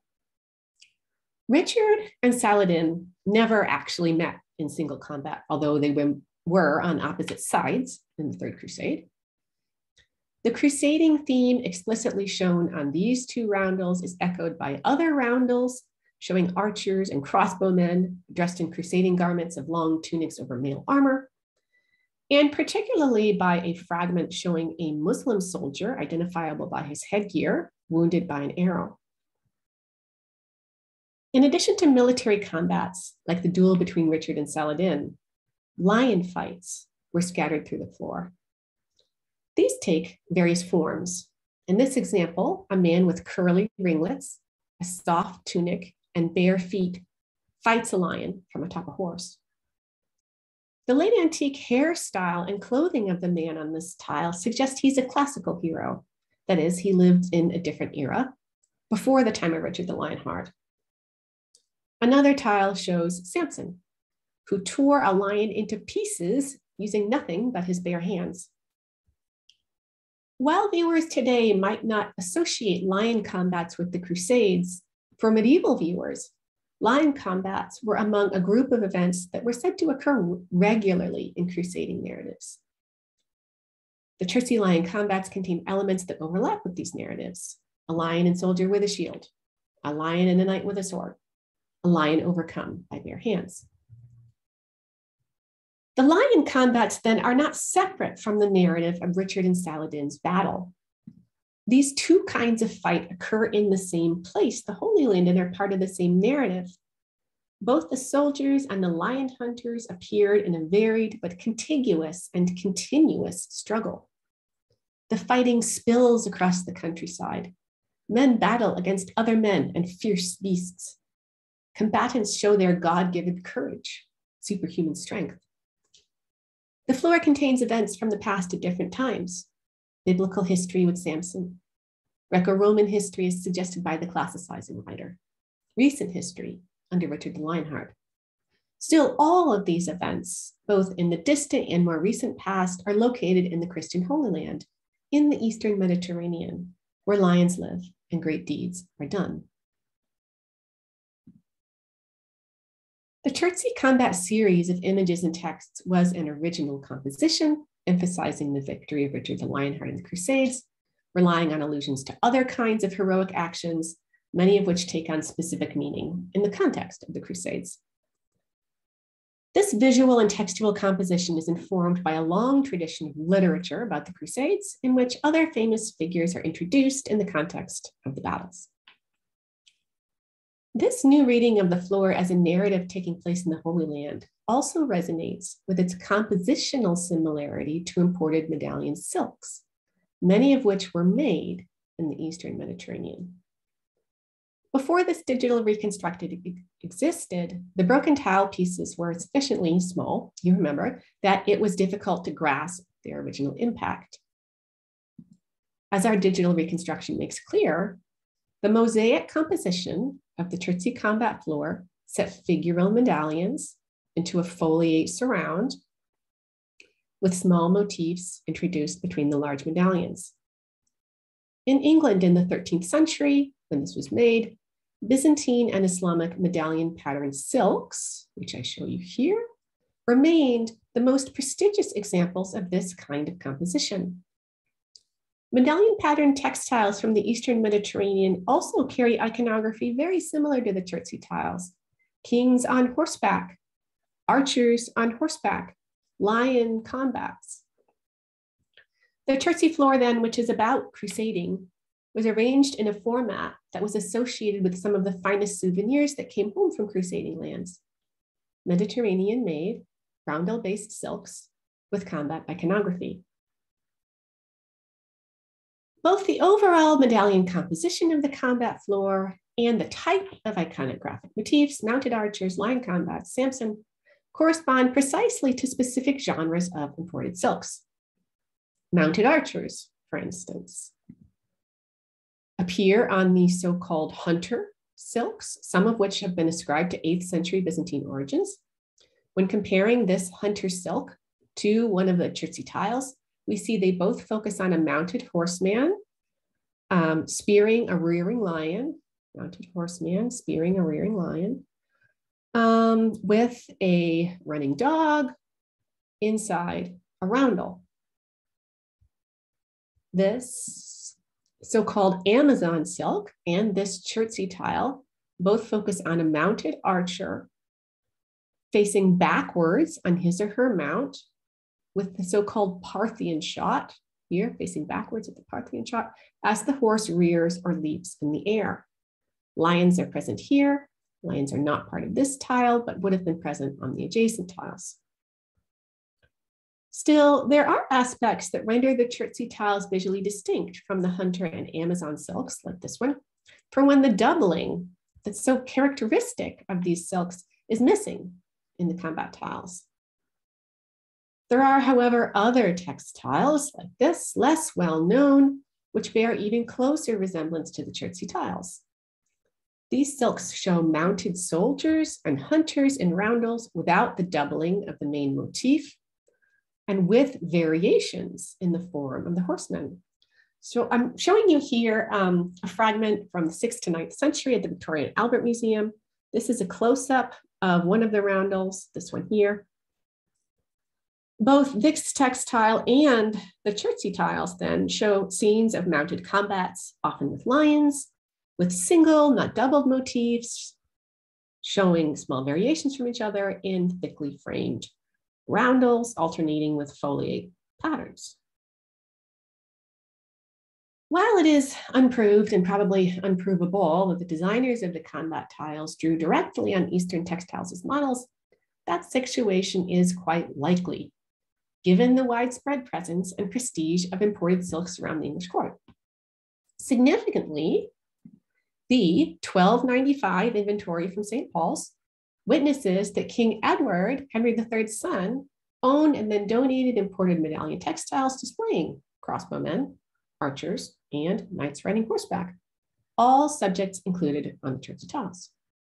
Richard and Saladin never actually met in single combat, although they were on opposite sides in the Third Crusade. The crusading theme explicitly shown on these two roundels is echoed by other roundels showing archers and crossbowmen dressed in crusading garments of long tunics over mail armor, and particularly by a fragment showing a Muslim soldier identifiable by his headgear, wounded by an arrow. In addition to military combats, like the duel between Richard and Saladin, lion fights were scattered through the floor. These take various forms. In this example, a man with curly ringlets, a soft tunic, and bare feet fights a lion from atop a horse. The late antique hairstyle and clothing of the man on this tile suggest he's a classical hero. That is, he lived in a different era, before the time of Richard the Lionheart. Another tile shows Samson, who tore a lion into pieces using nothing but his bare hands. While viewers today might not associate lion combats with the Crusades, for medieval viewers, lion combats were among a group of events that were said to occur regularly in crusading narratives. The Terzi lion combats contain elements that overlap with these narratives: a lion and soldier with a shield, a lion and a knight with a sword, a lion overcome by bare hands. The lion combats then are not separate from the narrative of Richard and Saladin's battle. These two kinds of fight occur in the same place, the Holy Land, and are part of the same narrative. Both the soldiers and the lion hunters appeared in a varied but contiguous and continuous struggle. The fighting spills across the countryside. Men battle against other men and fierce beasts. Combatants show their God-given courage, superhuman strength. The floor contains events from the past at different times. Biblical history with Samson. Greco-Roman history is suggested by the classicizing writer. Recent history under Richard the Lionheart. Still, all of these events, both in the distant and more recent past, are located in the Christian Holy Land, in the Eastern Mediterranean, where lions live and great deeds are done. The Terzi combat series of images and texts was an original composition, emphasizing the victory of Richard the Lionheart in the Crusades, relying on allusions to other kinds of heroic actions, many of which take on specific meaning in the context of the Crusades. This visual and textual composition is informed by a long tradition of literature about the Crusades, in which other famous figures are introduced in the context of the battles. This new reading of the floor as a narrative taking place in the Holy Land also resonates with its compositional similarity to imported medallion silks, many of which were made in the Eastern Mediterranean. Before this digital reconstructed existed, the broken tile pieces were sufficiently small, you remember, that it was difficult to grasp their original impact. As our digital reconstruction makes clear, the mosaic composition of the Chertsey combat floor set figural medallions into a foliate surround with small motifs introduced between the large medallions. In England in the 13th century, when this was made, Byzantine and Islamic medallion pattern silks, which I show you here, remained the most prestigious examples of this kind of composition. Medallion pattern textiles from the Eastern Mediterranean also carry iconography very similar to the Chertsey tiles. Kings on horseback, archers on horseback, lion combats. The Chertsey floor then, which is about crusading, was arranged in a format that was associated with some of the finest souvenirs that came home from crusading lands. Mediterranean-made, roundel-based silks with combat iconography. Both the overall medallion composition of the combat floor and the type of iconographic motifs, mounted archers, lion combats, Samson, correspond precisely to specific genres of imported silks. Mounted archers, for instance, appear on the so-called hunter silks, some of which have been ascribed to 8th century Byzantine origins. When comparing this hunter silk to one of the Chertsey tiles, we see they both focus on a mounted horseman spearing a rearing lion, mounted horseman spearing a rearing lion, with a running dog inside a roundel. This so-called Amazon silk and this Chertsey tile both focus on a mounted archer facing backwards on his or her mount with the so-called Parthian shot, here facing backwards with the Parthian shot, as the horse rears or leaps in the air. Lions are present here. Lions are not part of this tile, but would have been present on the adjacent tiles. Still, there are aspects that render the Chertsey tiles visually distinct from the hunter and Amazon silks, like this one, for when the doubling that's so characteristic of these silks is missing in the combat tiles. There are, however, other textiles like this, less well known, which bear even closer resemblance to the Chertsey tiles. These silks show mounted soldiers and hunters in roundels without the doubling of the main motif, and with variations in the form of the horsemen. So I'm showing you here a fragment from the 6th to 9th century at the Victoria and Albert Museum. This is a close-up of one of the roundels, this one here. Both this textile and the Chertsey tiles then show scenes of mounted combats, often with lions, with single, not doubled motifs, showing small variations from each other in thickly framed roundels, alternating with foliate patterns. While it is unproved and probably unprovable that the designers of the combat tiles drew directly on Eastern textiles as models, that situation is quite likely, given the widespread presence and prestige of imported silks around the English court. Significantly, the 1295 inventory from St. Paul's witnesses that King Edward, Henry III's son, owned and then donated imported medallion textiles displaying crossbowmen, archers, and knights riding horseback, all subjects included on the Chertsey tiles.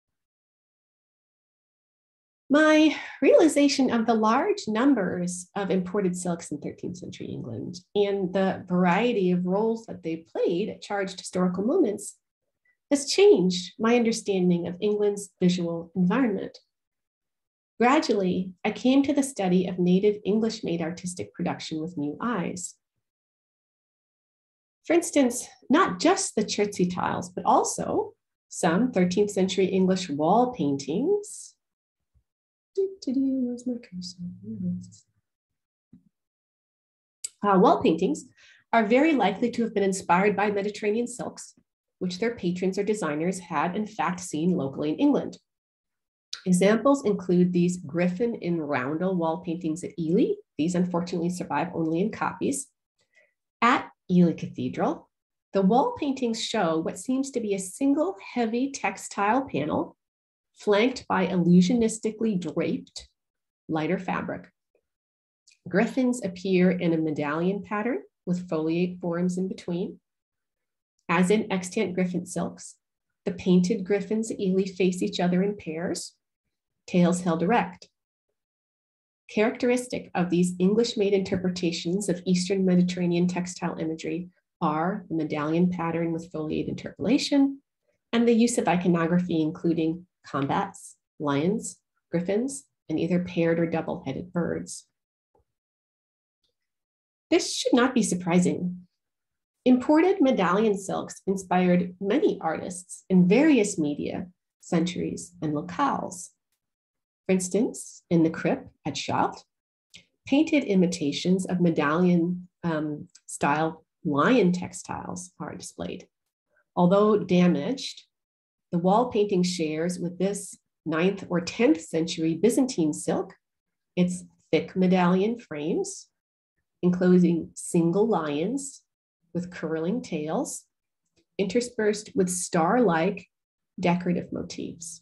My realization of the large numbers of imported silks in 13th century England and the variety of roles that they played at charged historical moments has changed my understanding of England's visual environment. Gradually, I came to the study of native English-made artistic production with new eyes. For instance, not just the Chertsey tiles, but also some 13th century English wall paintings. Wall paintings are very likely to have been inspired by Mediterranean silks, which their patrons or designers had in fact seen locally in England. Examples include these griffin in roundel wall paintings at Ely. These unfortunately survive only in copies. At Ely Cathedral, the wall paintings show what seems to be a single heavy textile panel flanked by illusionistically draped lighter fabric. Griffins appear in a medallion pattern with foliate forms in between. As in extant griffin silks, the painted griffins at Ely face each other in pairs, tails held erect. Characteristic of these English-made interpretations of Eastern Mediterranean textile imagery are the medallion pattern with foliate interpolation and the use of iconography, including combats, lions, griffins, and either paired or double-headed birds. This should not be surprising. Imported medallion silks inspired many artists in various media, centuries, and locales. For instance, in the crypt at Chartres, painted imitations of medallion style lion textiles are displayed. Although damaged, the wall painting shares with this 9th or 10th century Byzantine silk its thick medallion frames, enclosing single lions with curling tails, interspersed with star-like decorative motifs.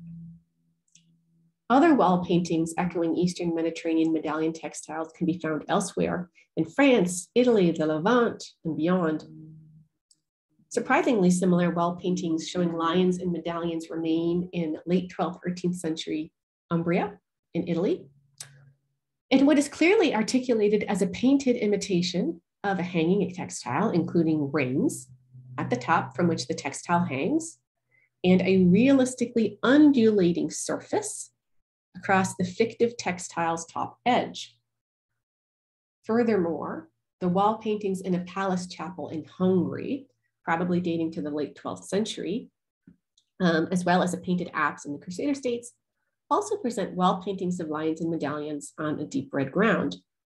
Other wall paintings echoing Eastern Mediterranean medallion textiles can be found elsewhere in France, Italy, the Levant, and beyond. Surprisingly similar wall paintings showing lions and medallions remain in late 12th, 13th century Umbria in Italy. And what is clearly articulated as a painted imitation of a hanging textile, including rings at the top from which the textile hangs, and a realistically undulating surface across the fictive textile's top edge. Furthermore, the wall paintings in a palace chapel in Hungary, probably dating to the late 12th century, as well as a painted apse in the Crusader states, also present wall paintings of lions and medallions on a deep red ground.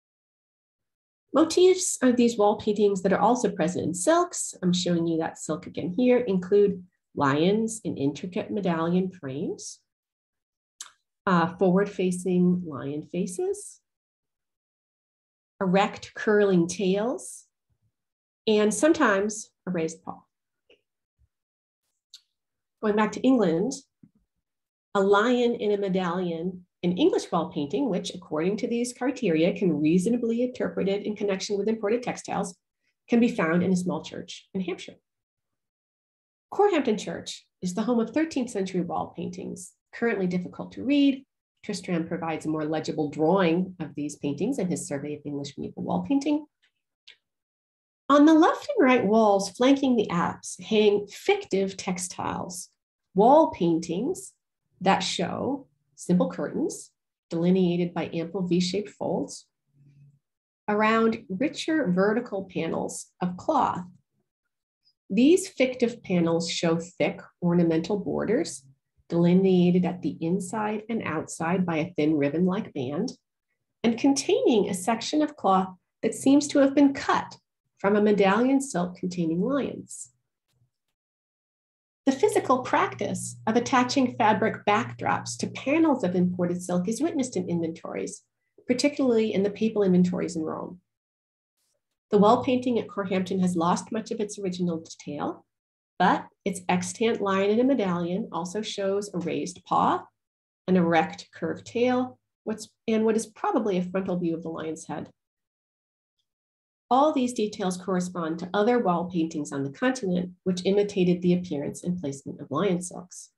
Motifs of these wall paintings that are also present in silks, I'm showing you that silk again here, include lions in intricate medallion frames, forward-facing lion faces, erect curling tails, and sometimes a raised paw. Going back to England, a lion in a medallion in English wall painting, which according to these criteria can reasonably be interpreted in connection with imported textiles, can be found in a small church in Hampshire. Corhampton Church is the home of 13th century wall paintings, currently difficult to read. Tristram provides a more legible drawing of these paintings in his Survey of English Medieval Wall Painting. On the left and right walls flanking the apse hang fictive textiles, wall paintings that show simple curtains delineated by ample V-shaped folds around richer vertical panels of cloth. These fictive panels show thick ornamental borders delineated at the inside and outside by a thin ribbon-like band, and containing a section of cloth that seems to have been cut from a medallion silk containing lions. The physical practice of attaching fabric backdrops to panels of imported silk is witnessed in inventories, particularly in the papal inventories in Rome. The wall painting at Corhampton has lost much of its original detail, but its extant lion in a medallion also shows a raised paw, an erect curved tail, and what is probably a frontal view of the lion's head. All these details correspond to other wall paintings on the continent, which imitated the appearance and placement of lion silks.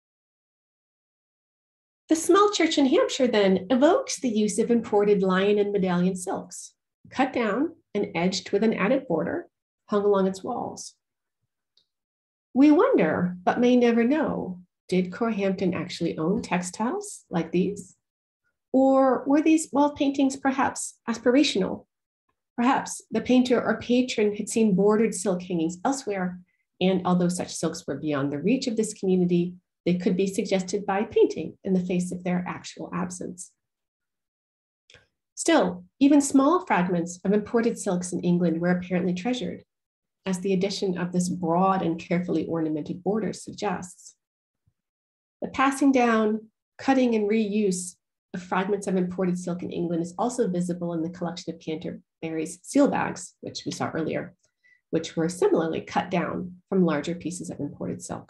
The small church in Hampshire then evokes the use of imported lion and medallion silks, cut down and edged with an added border hung along its walls. We wonder, but may never know, did Corhampton actually own textiles like these? Or were these wall paintings perhaps aspirational? Perhaps the painter or patron had seen bordered silk hangings elsewhere, and although such silks were beyond the reach of this community, they could be suggested by painting in the face of their actual absence. Still, even small fragments of imported silks in England were apparently treasured, as the addition of this broad and carefully ornamented border suggests. The passing down, cutting, and reuse of fragments of imported silk in England is also visible in the collection of Mary's seal bags, which we saw earlier, which were similarly cut down from larger pieces of imported silk.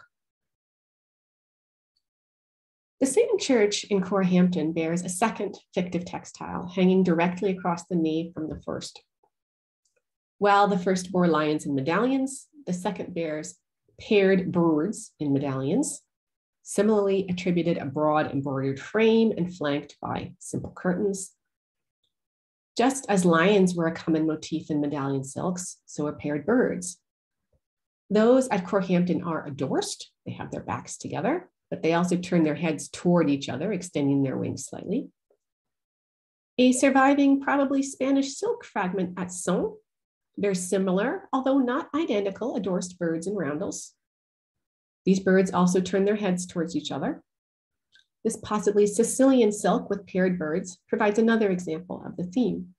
The same church in Corhampton bears a second fictive textile hanging directly across the nave from the first. While the first bore lions in medallions, the second bears paired birds in medallions, similarly attributed a broad embroidered frame and flanked by simple curtains. Just as lions were a common motif in medallion silks, so are paired birds. Those at Corhampton are addorsed, they have their backs together, but they also turn their heads toward each other, extending their wings slightly. A surviving, probably Spanish silk fragment at Sens, they're similar, although not identical, addorsed birds and roundels. These birds also turn their heads towards each other. This possibly Sicilian silk with paired birds provides another example of the theme.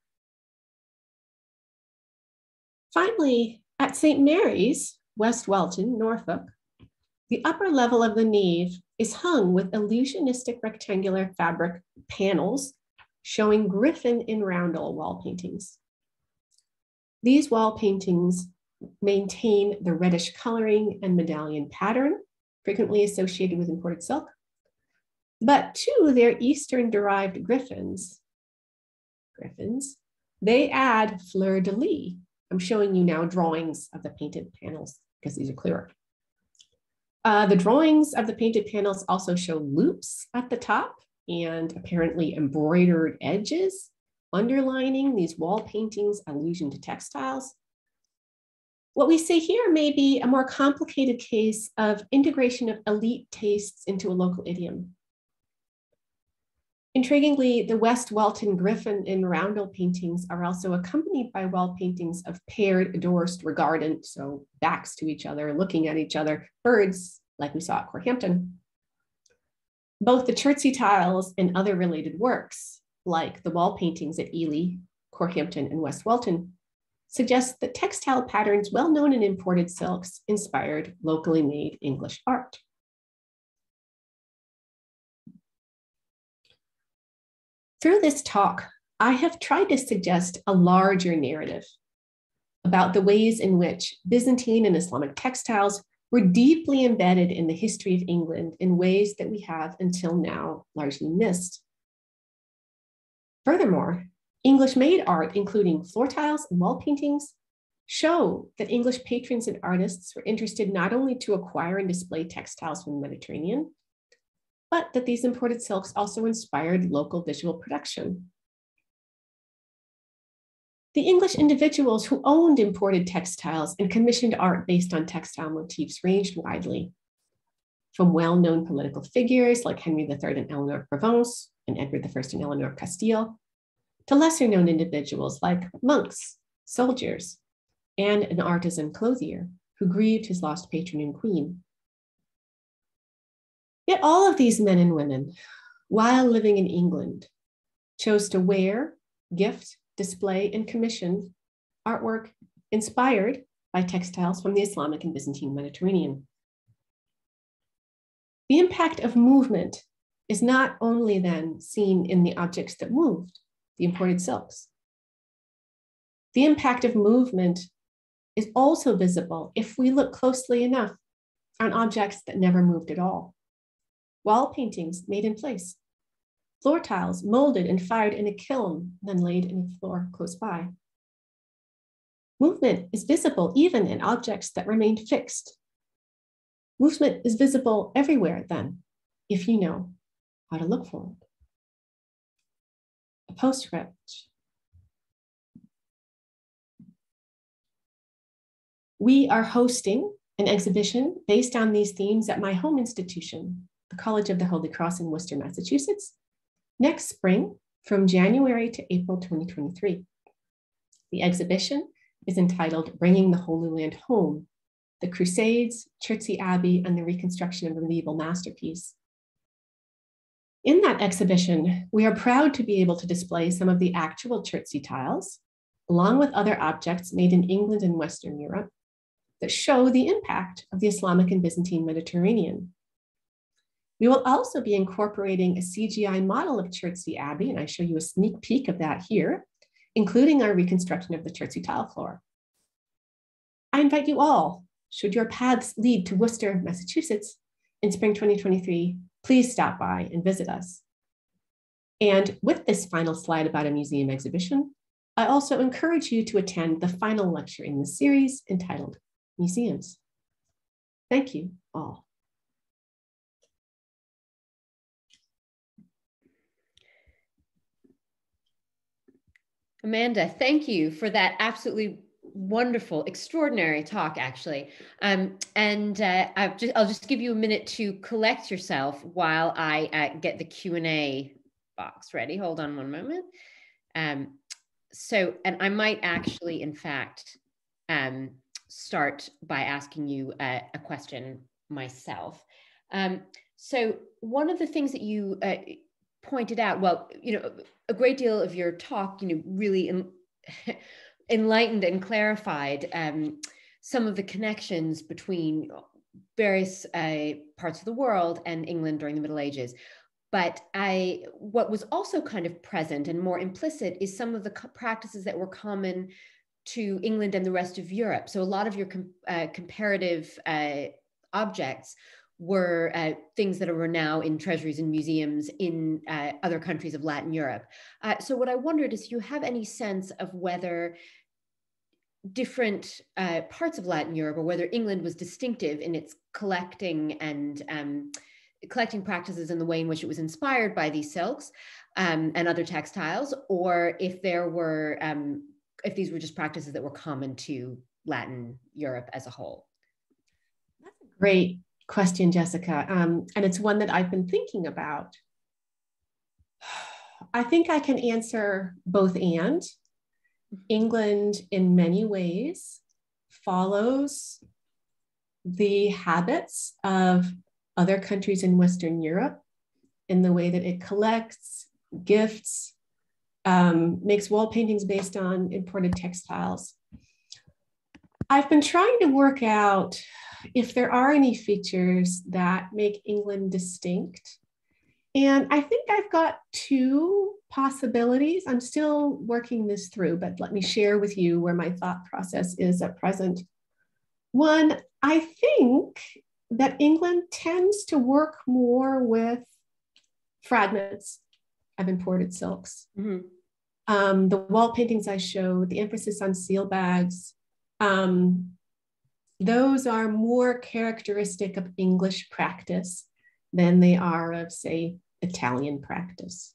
Finally, at St. Mary's, West Welton, Norfolk, the upper level of the nave is hung with illusionistic rectangular fabric panels showing griffin in roundel wall paintings. These wall paintings maintain the reddish coloring and medallion pattern frequently associated with imported silk, but to their Eastern-derived griffins, they add fleur-de-lis. I'm showing you now drawings of the painted panels because these are clearer. The drawings of the painted panels also show loops at the top and apparently embroidered edges underlining these wall paintings' allusion to textiles. What we see here may be a more complicated case of integration of elite tastes into a local idiom. Intriguingly, the West Welton griffin and roundel paintings are also accompanied by wall paintings of paired, addorsed, regardant, so backs to each other, looking at each other, birds, like we saw at Corhampton. Both the Chertsey tiles and other related works, like the wall paintings at Ely, Corhampton, and West Welton, suggest that textile patterns well known in imported silks inspired locally made English art. Through this talk, I have tried to suggest a larger narrative about the ways in which Byzantine and Islamic textiles were deeply embedded in the history of England in ways that we have until now largely missed. Furthermore, English-made art, including floor tiles and wall paintings, show that English patrons and artists were interested not only to acquire and display textiles from the Mediterranean, but that these imported silks also inspired local visual production. The English individuals who owned imported textiles and commissioned art based on textile motifs ranged widely, from well-known political figures like Henry III and Eleanor of Provence and Edward I and Eleanor of Castile, to lesser-known individuals like monks, soldiers, and an artisan clothier who grieved his lost patron and queen. Yet all of these men and women, while living in England, chose to wear, gift, display, and commission artwork inspired by textiles from the Islamic and Byzantine Mediterranean. The impact of movement is not only then seen in the objects that moved, the imported silks. The impact of movement is also visible if we look closely enough on objects that never moved at all. Wall paintings made in place, floor tiles molded and fired in a kiln, then laid in a floor close by. Movement is visible even in objects that remained fixed. Movement is visible everywhere then, if you know how to look for it. A postscript. We are hosting an exhibition based on these themes at my home institution, the College of the Holy Cross in Worcester, Massachusetts, next spring from January to April 2023. The exhibition is entitled Bringing the Holy Land Home, the Crusades, Chertsey Abbey, and the Reconstruction of a Medieval Masterpiece. In that exhibition, we are proud to be able to display some of the actual Chertsey tiles, along with other objects made in England and Western Europe, that show the impact of the Islamic and Byzantine Mediterranean. We will also be incorporating a CGI model of Chertsey Abbey, and I show you a sneak peek of that here, including our reconstruction of the Chertsey tile floor. I invite you all, should your paths lead to Worcester, Massachusetts in spring 2023, please stop by and visit us. And with this final slide about a museum exhibition, I also encourage you to attend the final lecture in the series entitled Museums. Thank you all. Amanda, thank you for that absolutely wonderful, extraordinary talk, actually. I'll just give you a minute to collect yourself while I get the Q&A box ready. Hold on one moment. And I might actually, in fact, start by asking you a question myself. So one of the things that you pointed out, well, a great deal of your talk, really enlightened and clarified some of the connections between various parts of the world and England during the Middle Ages. But what was also kind of present and more implicit is some of the practices that were common to England and the rest of Europe. So a lot of your comparative objects were things that are now in treasuries and museums in other countries of Latin Europe. So what I wondered is, do you have any sense of whether different parts of Latin Europe, or whether England was distinctive in its collecting and collecting practices in the way in which it was inspired by these silks and other textiles, or if there were, if these were just practices that were common to Latin Europe as a whole? That's a great question, Jessica. And it's one that I've been thinking about. I think I can answer both and. England, in many ways, follows the habits of other countries in Western Europe in the way that it collects, gifts, makes wall paintings based on imported textiles. I've been trying to work out if there are any features that make England distinct. And I think I've got two possibilities. I'm still working this through, but let me share with you where my thought process is at present. One, I think that England tends to work more with fragments of imported silks. Mm-hmm. The wall paintings I showed, the emphasis on seal bags, those are more characteristic of English practice than they are of, say, Italian practice.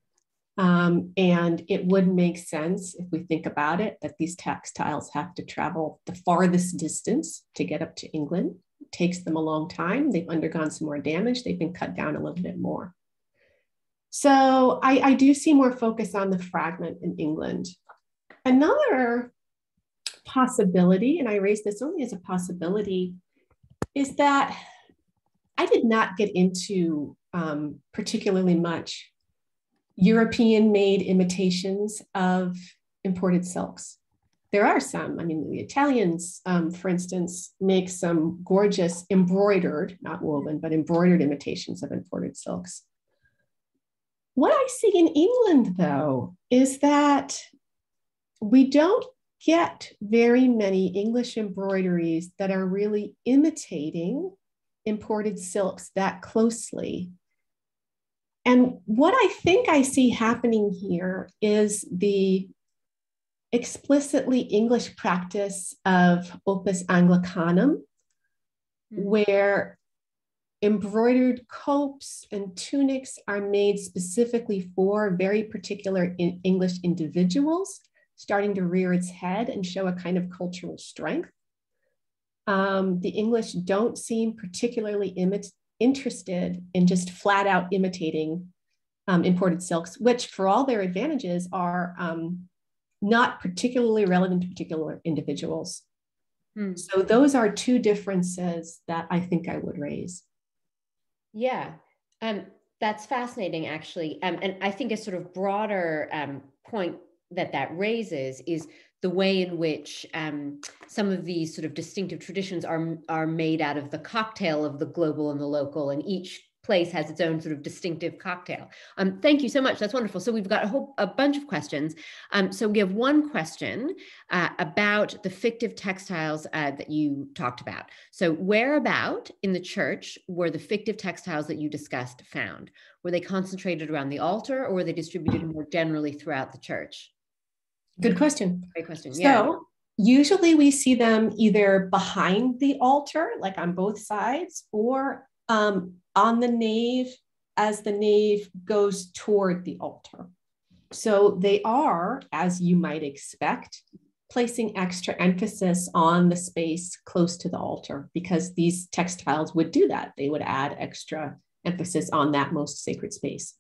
And it would make sense, if we think about it, that these textiles have to travel the farthest distance to get up to England. It takes them a long time. They've undergone some more damage. They've been cut down a little bit more. So I do see more focus on the fragment in England. Another possibility, and I raise this only as a possibility, is that I did not get into particularly much European-made imitations of imported silks. There are some. I mean, the Italians, for instance, make some gorgeous embroidered, not woven, but embroidered imitations of imported silks. What I see in England, though, is that we don't get very many English embroideries that are really imitating imported silks that closely. And what I think I see happening here is the explicitly English practice of opus Anglicanum, where embroidered copes and tunics are made specifically for very particular English individuals, starting to rear its head and show a kind of cultural strength. The English don't seem particularly interested in just flat out imitating imported silks, which for all their advantages are not particularly relevant to particular individuals. So those are two differences that I think I would raise. Yeah, that's fascinating, actually. And I think a sort of broader point that raises is the way in which some of these sort of distinctive traditions are made out of the cocktail of the global and the local, and each place has its own sort of distinctive cocktail. Thank you so much. That's wonderful. So we've got a bunch of questions. So we have one question about the fictive textiles that you talked about. So whereabout in the church were the fictive textiles that you discussed found? Were they concentrated around the altar, or were they distributed more generally throughout the church? Good question. Great question. Yeah. So usually we see them either behind the altar, like on both sides, or on the nave as the nave goes toward the altar. So they are, as you might expect, placing extra emphasis on the space close to the altar, because these textiles would do that. They would add extra emphasis on that most sacred space.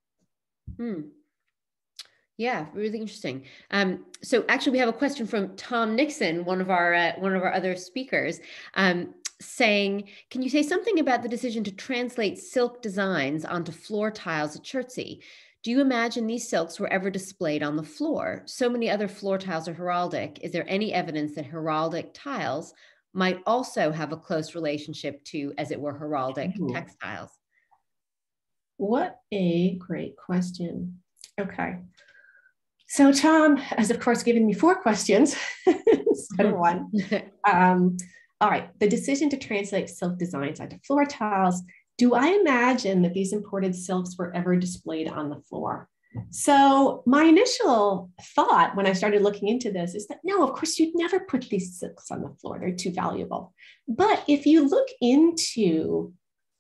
Yeah, really interesting. So actually, we have a question from Tom Nixon, one of our other speakers, saying, "Can you say something about the decision to translate silk designs onto floor tiles at Chertsey? Do you imagine these silks were ever displayed on the floor? So many other floor tiles are heraldic. Is there any evidence that heraldic tiles might also have a close relationship to, as it were, heraldic textiles?" What a great question. Okay. So Tom has, of course, given me 4 questions instead of 1. All right. The decision to translate silk designs onto floor tiles. Do I imagine that these imported silks were ever displayed on the floor? So my initial thought when I started looking into this is that, no, of course, you'd never put these silks on the floor. They're too valuable. But if you look into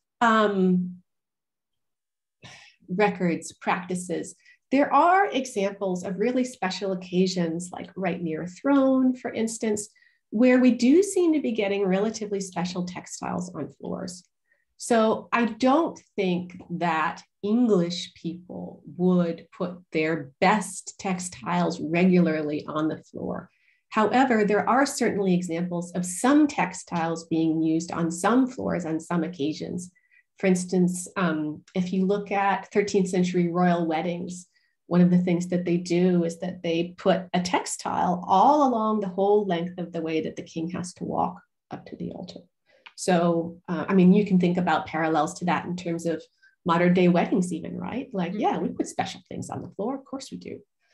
records, practices, there are examples of really special occasions, like right near a throne, for instance, where we do seem to be getting relatively special textiles on floors. So I don't think that English people would put their best textiles regularly on the floor. However, there are certainly examples of some textiles being used on some floors on some occasions. For instance, if you look at 13th century royal weddings, one of the things that they do is that they put a textile all along the whole length of the way that the king has to walk up to the altar. So, I mean, you can think about parallels to that in terms of modern day weddings even, right? Like, yeah, we put special things on the floor. Of course we do.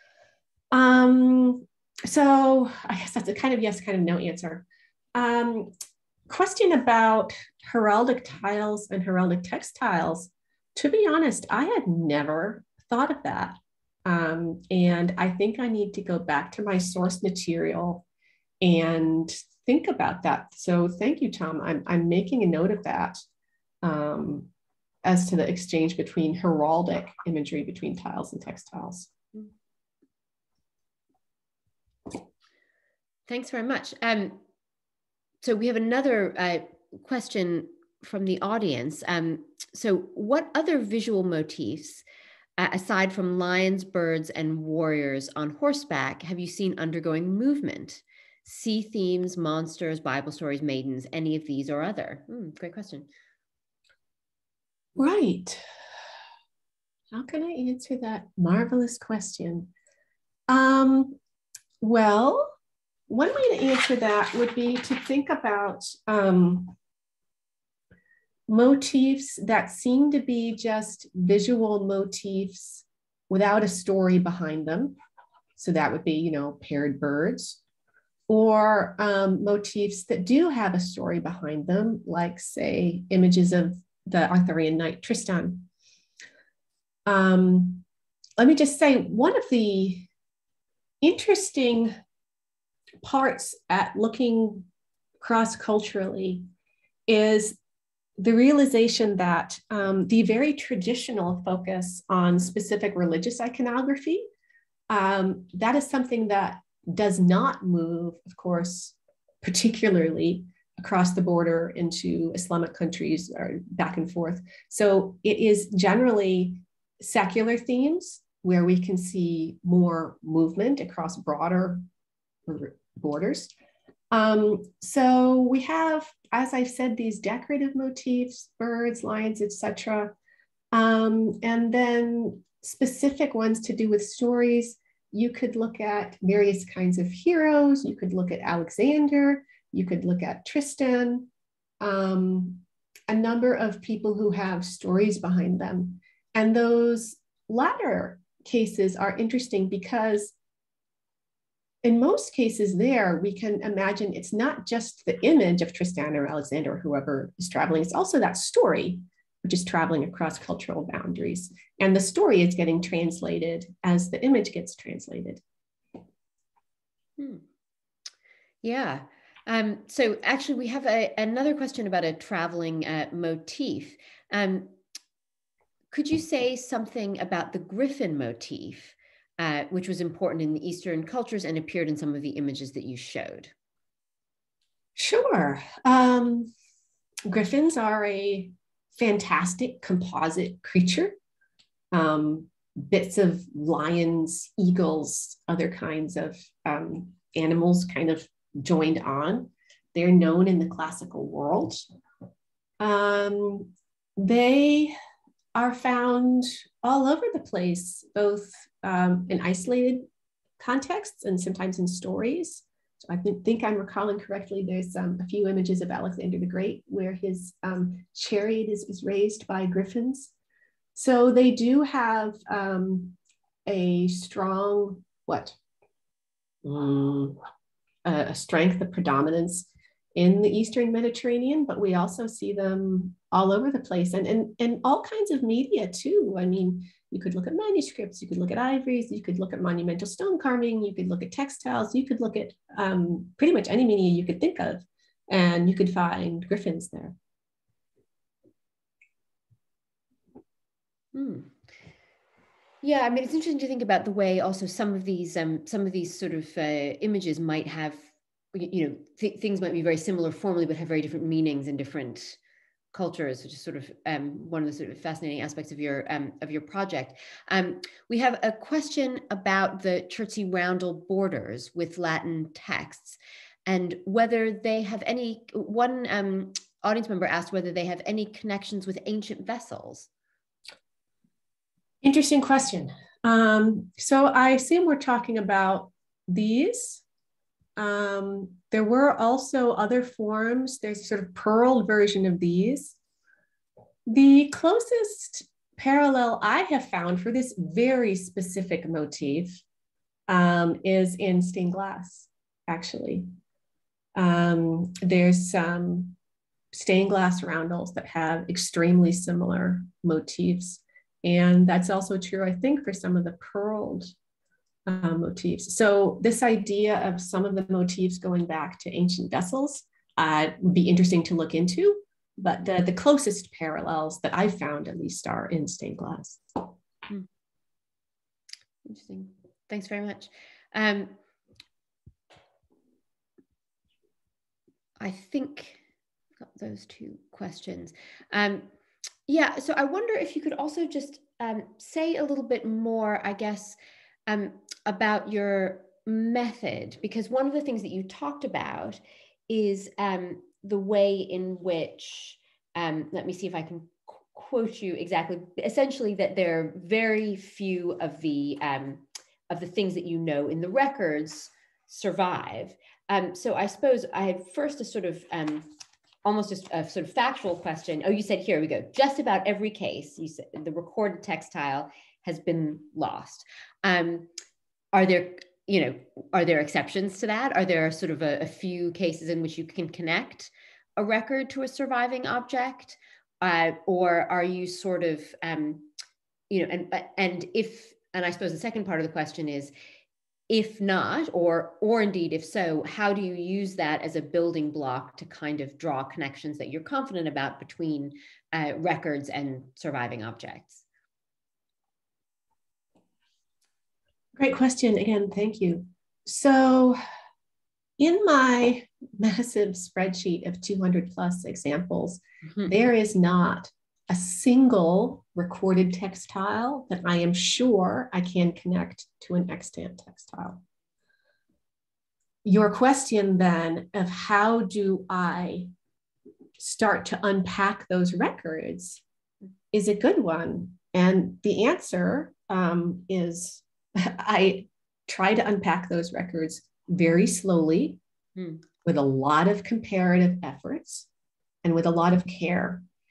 So I guess that's a kind of yes, kind of no answer. Question about heraldic tiles and heraldic textiles. To be honest, I had never thought of that. And I think I need to go back to my source material and think about that. So thank you, Tom. I'm making a note of that as to the exchange between heraldic imagery between tiles and textiles. Thanks very much. So we have another question from the audience. So what other visual motifs, aside from lions, birds, and warriors on horseback, have you seen undergoing movement? Sea themes, monsters, Bible stories, maidens, any of these or other? Great question. Right. How can I answer that marvelous question? Well, one way to answer that would be to think about motifs that seem to be just visual motifs without a story behind them. So that would be, you know, paired birds, or motifs that do have a story behind them, like, say, images of the Arthurian knight Tristan. Let me just say, one of the interesting parts at looking cross-culturally is the realization that the very traditional focus on specific religious iconography, that is something that does not move, of course, particularly across the border into Islamic countries or back and forth. So it is generally secular themes where we can see more movement across broader borders. So we have, as I've said, these decorative motifs, birds, lions, etc. And then specific ones to do with stories. You could look at various kinds of heroes. You could look at Alexander. You could look at Tristan. a number of people who have stories behind them. And those latter cases are interesting because in most cases there, we can imagine it's not just the image of Tristan or Alexander or whoever is traveling, it's also that story, which is traveling across cultural boundaries. And the story is getting translated as the image gets translated. Yeah. So actually we have another question about a traveling motif. Could you say something about the griffin motif, which was important in the Eastern cultures and appeared in some of the images that you showed? Sure. Griffins are a fantastic composite creature. Bits of lions, eagles, other kinds of animals kind of joined on. They're known in the classical world. They are found all over the place, both in isolated contexts and sometimes in stories. So I think I'm recalling correctly, there's a few images of Alexander the Great where his chariot is raised by griffins. So they do have a strong, a strength of predominance in the Eastern Mediterranean, but we also see them all over the place and in all kinds of media too. I mean, you could look at manuscripts, you could look at ivories, you could look at monumental stone carving, you could look at textiles, you could look at pretty much any media you could think of, and you could find griffins there. Yeah, I mean, it's interesting to think about the way also some of these sort of images might have, things might be very similar formally, but have very different meanings in different cultures, which is sort of one of the sort of fascinating aspects of your project. We have a question about the Chertsey roundel borders with Latin texts, and whether they have any. One audience member asked whether they have any connections with ancient vessels. Interesting question. So I assume we're talking about these. There were also other forms. There's a sort of pearled version of these. The closest parallel I have found for this very specific motif is in stained glass, actually. There's some stained glass roundels that have extremely similar motifs. And that's also true, I think, for some of the pearled motifs. So this idea of some of the motifs going back to ancient vessels would be interesting to look into, but the closest parallels that I've found at least are in stained glass. Interesting. Thanks very much. I think I've got those two questions. Yeah, so I wonder if you could also just say a little bit more, I guess, about your method, because one of the things that you talked about is the way in which, let me see if I can quote you exactly, essentially that there are very few of the things that you know in the records survive. So I suppose I had first a sort of almost just a sort of factual question. Oh, you said, here we go. Just about every case, you said the recorded textile has been lost. Are there exceptions to that? Are there sort of a few cases in which you can connect a record to a surviving object? Or are you sort of, and I suppose the second part of the question is, if not, or indeed, if so, how do you use that as a building block to kind of draw connections that you're confident about between records and surviving objects? Great question. Again, thank you. So in my massive spreadsheet of 200 plus examples, there is not a single recorded textile that I am sure I can connect to an extant textile. Your question then of how do I start to unpack those records is a good one. And the answer is I try to unpack those records very slowly with a lot of comparative efforts and with a lot of care.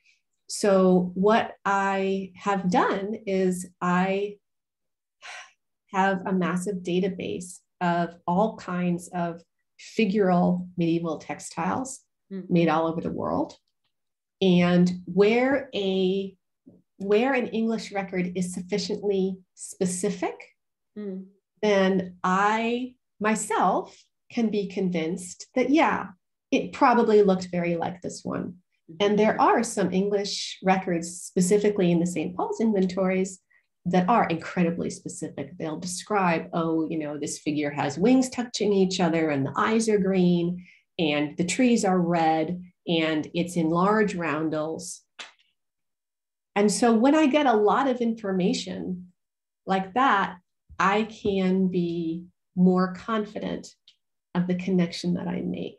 So what I have done is I have a massive database of all kinds of figural medieval textiles made all over the world. And where an English record is sufficiently specific, then I myself can be convinced that, yeah, it probably looked very like this one. And there are some English records specifically in the St. Paul's inventories that are incredibly specific. They'll describe, oh, you know, this figure has wings touching each other and the eyes are green and the trees are red and it's in large roundels. And so when I get a lot of information like that, I can be more confident of the connection that I make.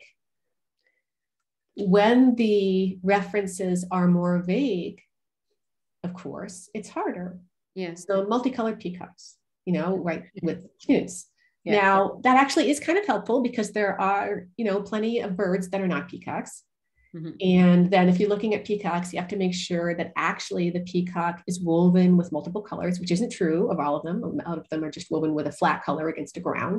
When the references are more vague, of course, it's harder. Yeah. So multicolored peacocks, you know, right, with Knuts. Yeah. Now, that actually is kind of helpful because there are, you know, plenty of birds that are not peacocks. And then if you're looking at peacocks, you have to make sure that actually the peacock is woven with multiple colors, which isn't true of all of them. A lot of them are just woven with a flat color against a ground.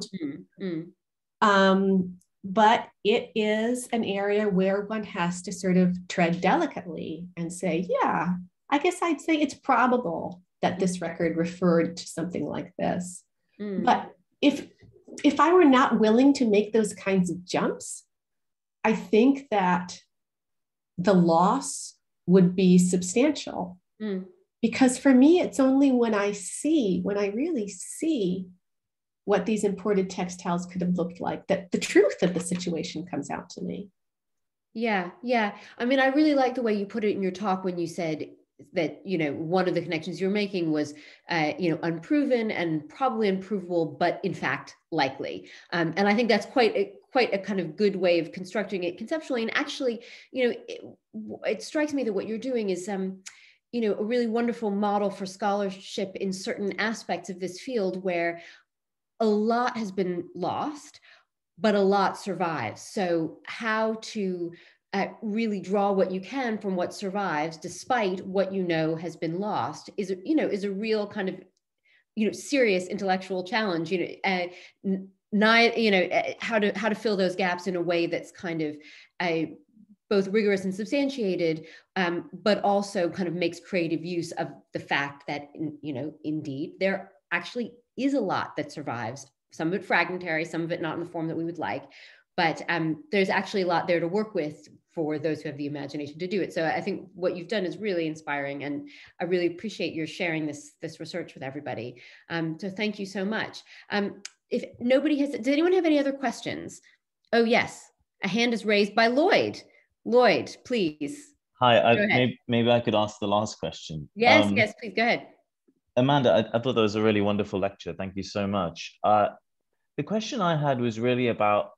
But it is an area where one has to sort of tread delicately and say, yeah, I guess I'd say it's probable that this record referred to something like this. But if I were not willing to make those kinds of jumps, I think that the loss would be substantial. Because for me, it's only when I really see what these imported textiles could have looked like, that the truth of the situation comes out to me. Yeah, yeah. I mean, I really like the way you put it in your talk when you said that, you know, one of the connections you're making was, you know, unproven and probably unprovable, but in fact, likely. And I think that's quite a kind of good way of constructing it conceptually. And actually, you know, it strikes me that what you're doing is, you know, a really wonderful model for scholarship in certain aspects of this field where a lot has been lost, but a lot survives. So how to really draw what you can from what survives, despite what you know has been lost, is a real kind of, you know, serious intellectual challenge. You know, how to fill those gaps in a way that's kind of both rigorous and substantiated, but also kind of makes creative use of the fact that, you know, indeed there actually is a lot that survives. Some of it fragmentary, some of it not in the form that we would like, but there's actually a lot there to work with for those who have the imagination to do it. So I think what you've done is really inspiring, and I really appreciate your sharing this research with everybody. So thank you so much. If nobody has, does anyone have any other questions? Oh yes, a hand is raised by Lloyd. Lloyd, please. Hi, maybe I could ask the last question. Yes, yes, please go ahead. Amanda, I thought that was a really wonderful lecture. Thank you so much. The question I had was really about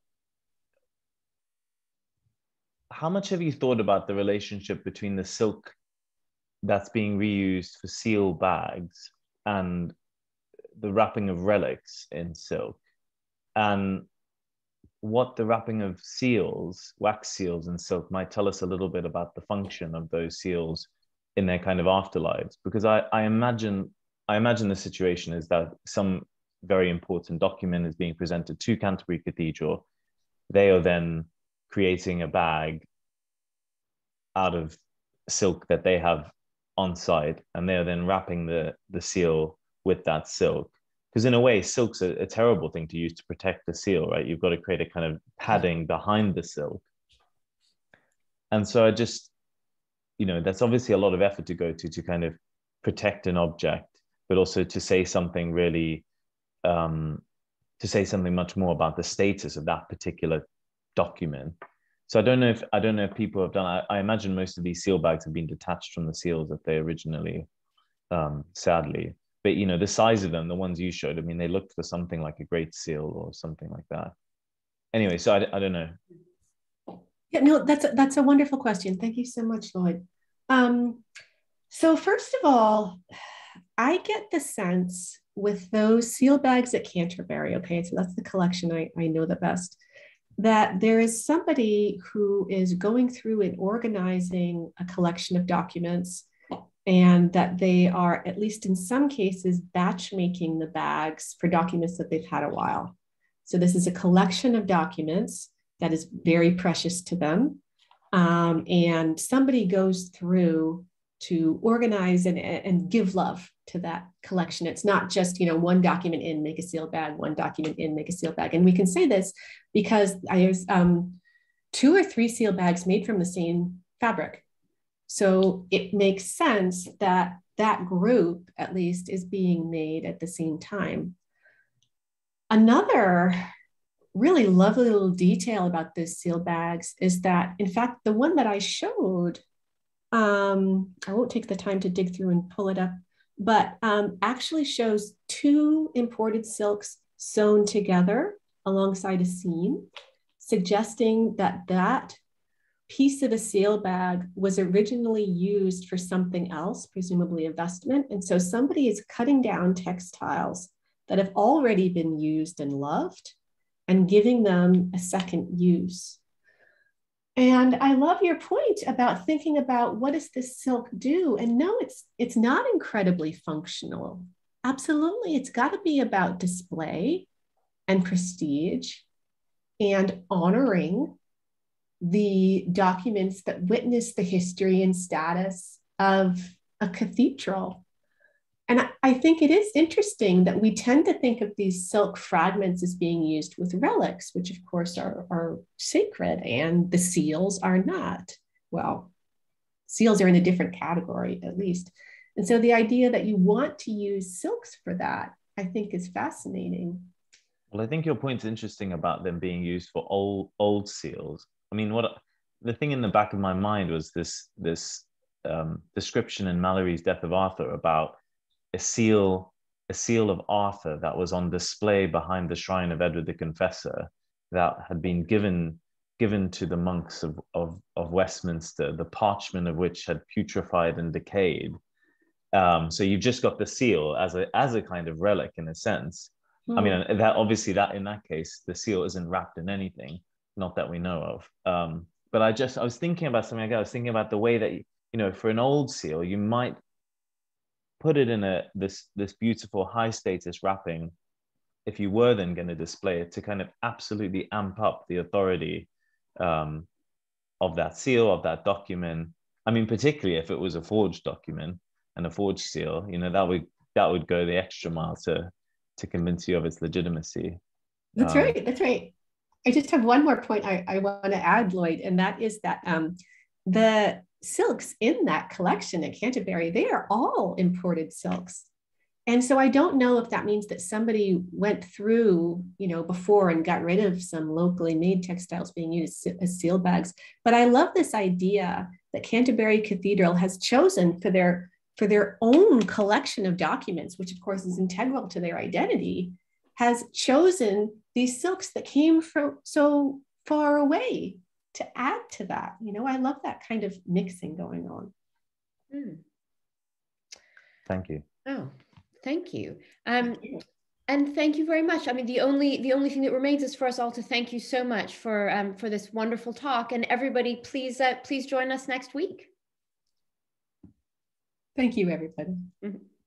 how much have you thought about the relationship between the silk that's being reused for seal bags and the wrapping of relics in silk, and what the wrapping of seals, wax seals in silk, might tell us a little bit about the function of those seals in their kind of afterlives? Because I imagine the situation is that some very important document is being presented to Canterbury Cathedral. They are then creating a bag out of silk that they have on site, and they are then wrapping the seal with that silk. Because in a way, silk's a terrible thing to use to protect the seal, right? You've got to create a kind of padding behind the silk. And so I just, you know, that's obviously a lot of effort to go to kind of protect an object, but also to say something really, to say something much more about the status of that particular document. So I don't know if people have done. I imagine most of these seal bags have been detached from the seals that they originally, sadly. But you know, the size of them, the ones you showed, I mean, they looked for something like a great seal or something like that. Anyway, so I don't know. Yeah, no, that's a wonderful question. Thank you so much, Lloyd. So first of all, I get the sense with those seal bags at Canterbury, okay, so that's the collection I know the best, that there is somebody who is going through and organizing a collection of documents, and that they are, at least in some cases, batch making the bags for documents that they've had a while. So this is a collection of documents that is very precious to them. And somebody goes through to organize and give love to that collection. It's not just, one document in, make a sealed bag, one document in, make a sealed bag. And we can say this because I use 2 or 3 seal bags made from the same fabric. So it makes sense that that group, at least, is being made at the same time. Another really lovely little detail about this seal bags is that, in fact, the one that I showed, I won't take the time to dig through and pull it up, but actually shows 2 imported silks sewn together alongside a seam, suggesting that that piece of a seal bag was originally used for something else, presumably a vestment. And so somebody is cutting down textiles that have already been used and loved and giving them a second use. And I love your point about thinking about, what does this silk do? And no, it's not incredibly functional. Absolutely, it's got to be about display and prestige and honoring the documents that witness the history and status of a cathedral. And I think it is interesting that we tend to think of these silk fragments as being used with relics, which of course are sacred, and the seals are not. Well, seals are in a different category, at least. And so the idea that you want to use silks for that, I think, is fascinating. Well, I think your point's interesting about them being used for old seals. I mean, the thing in the back of my mind was this description in Malory's Death of Arthur about a seal of Arthur that was on display behind the shrine of Edward the Confessor, that had been given to the monks of Westminster, the parchment of which had putrefied and decayed. So you've just got the seal as a kind of relic, in a sense. I mean, that obviously, that in that case, the seal isn't wrapped in anything, not that we know of. But I was thinking about something like that. I was thinking about the way that, for an old seal, you might put it in this beautiful high status wrapping, if you were then going to display it, to kind of absolutely amp up the authority of that seal, of that document. I mean, particularly if it was a forged document and a forged seal, that would go the extra mile to convince you of its legitimacy. That's right. That's right. I just have one more point I want to add, Lloyd, and that is that the silks in that collection at Canterbury, they are all imported silks. And so I don't know if that means that somebody went through, before and got rid of some locally made textiles being used as seal bags. But I love this idea that Canterbury Cathedral has chosen for their own collection of documents, which of course is integral to their identity, has chosen these silks that came from so far away to add to that. I love that kind of mixing going on. Thank you. Oh, thank you. And thank you very much. I mean, the only thing that remains is for us all to thank you so much for this wonderful talk. And everybody, please join us next week. Thank you, everybody. Mm-hmm.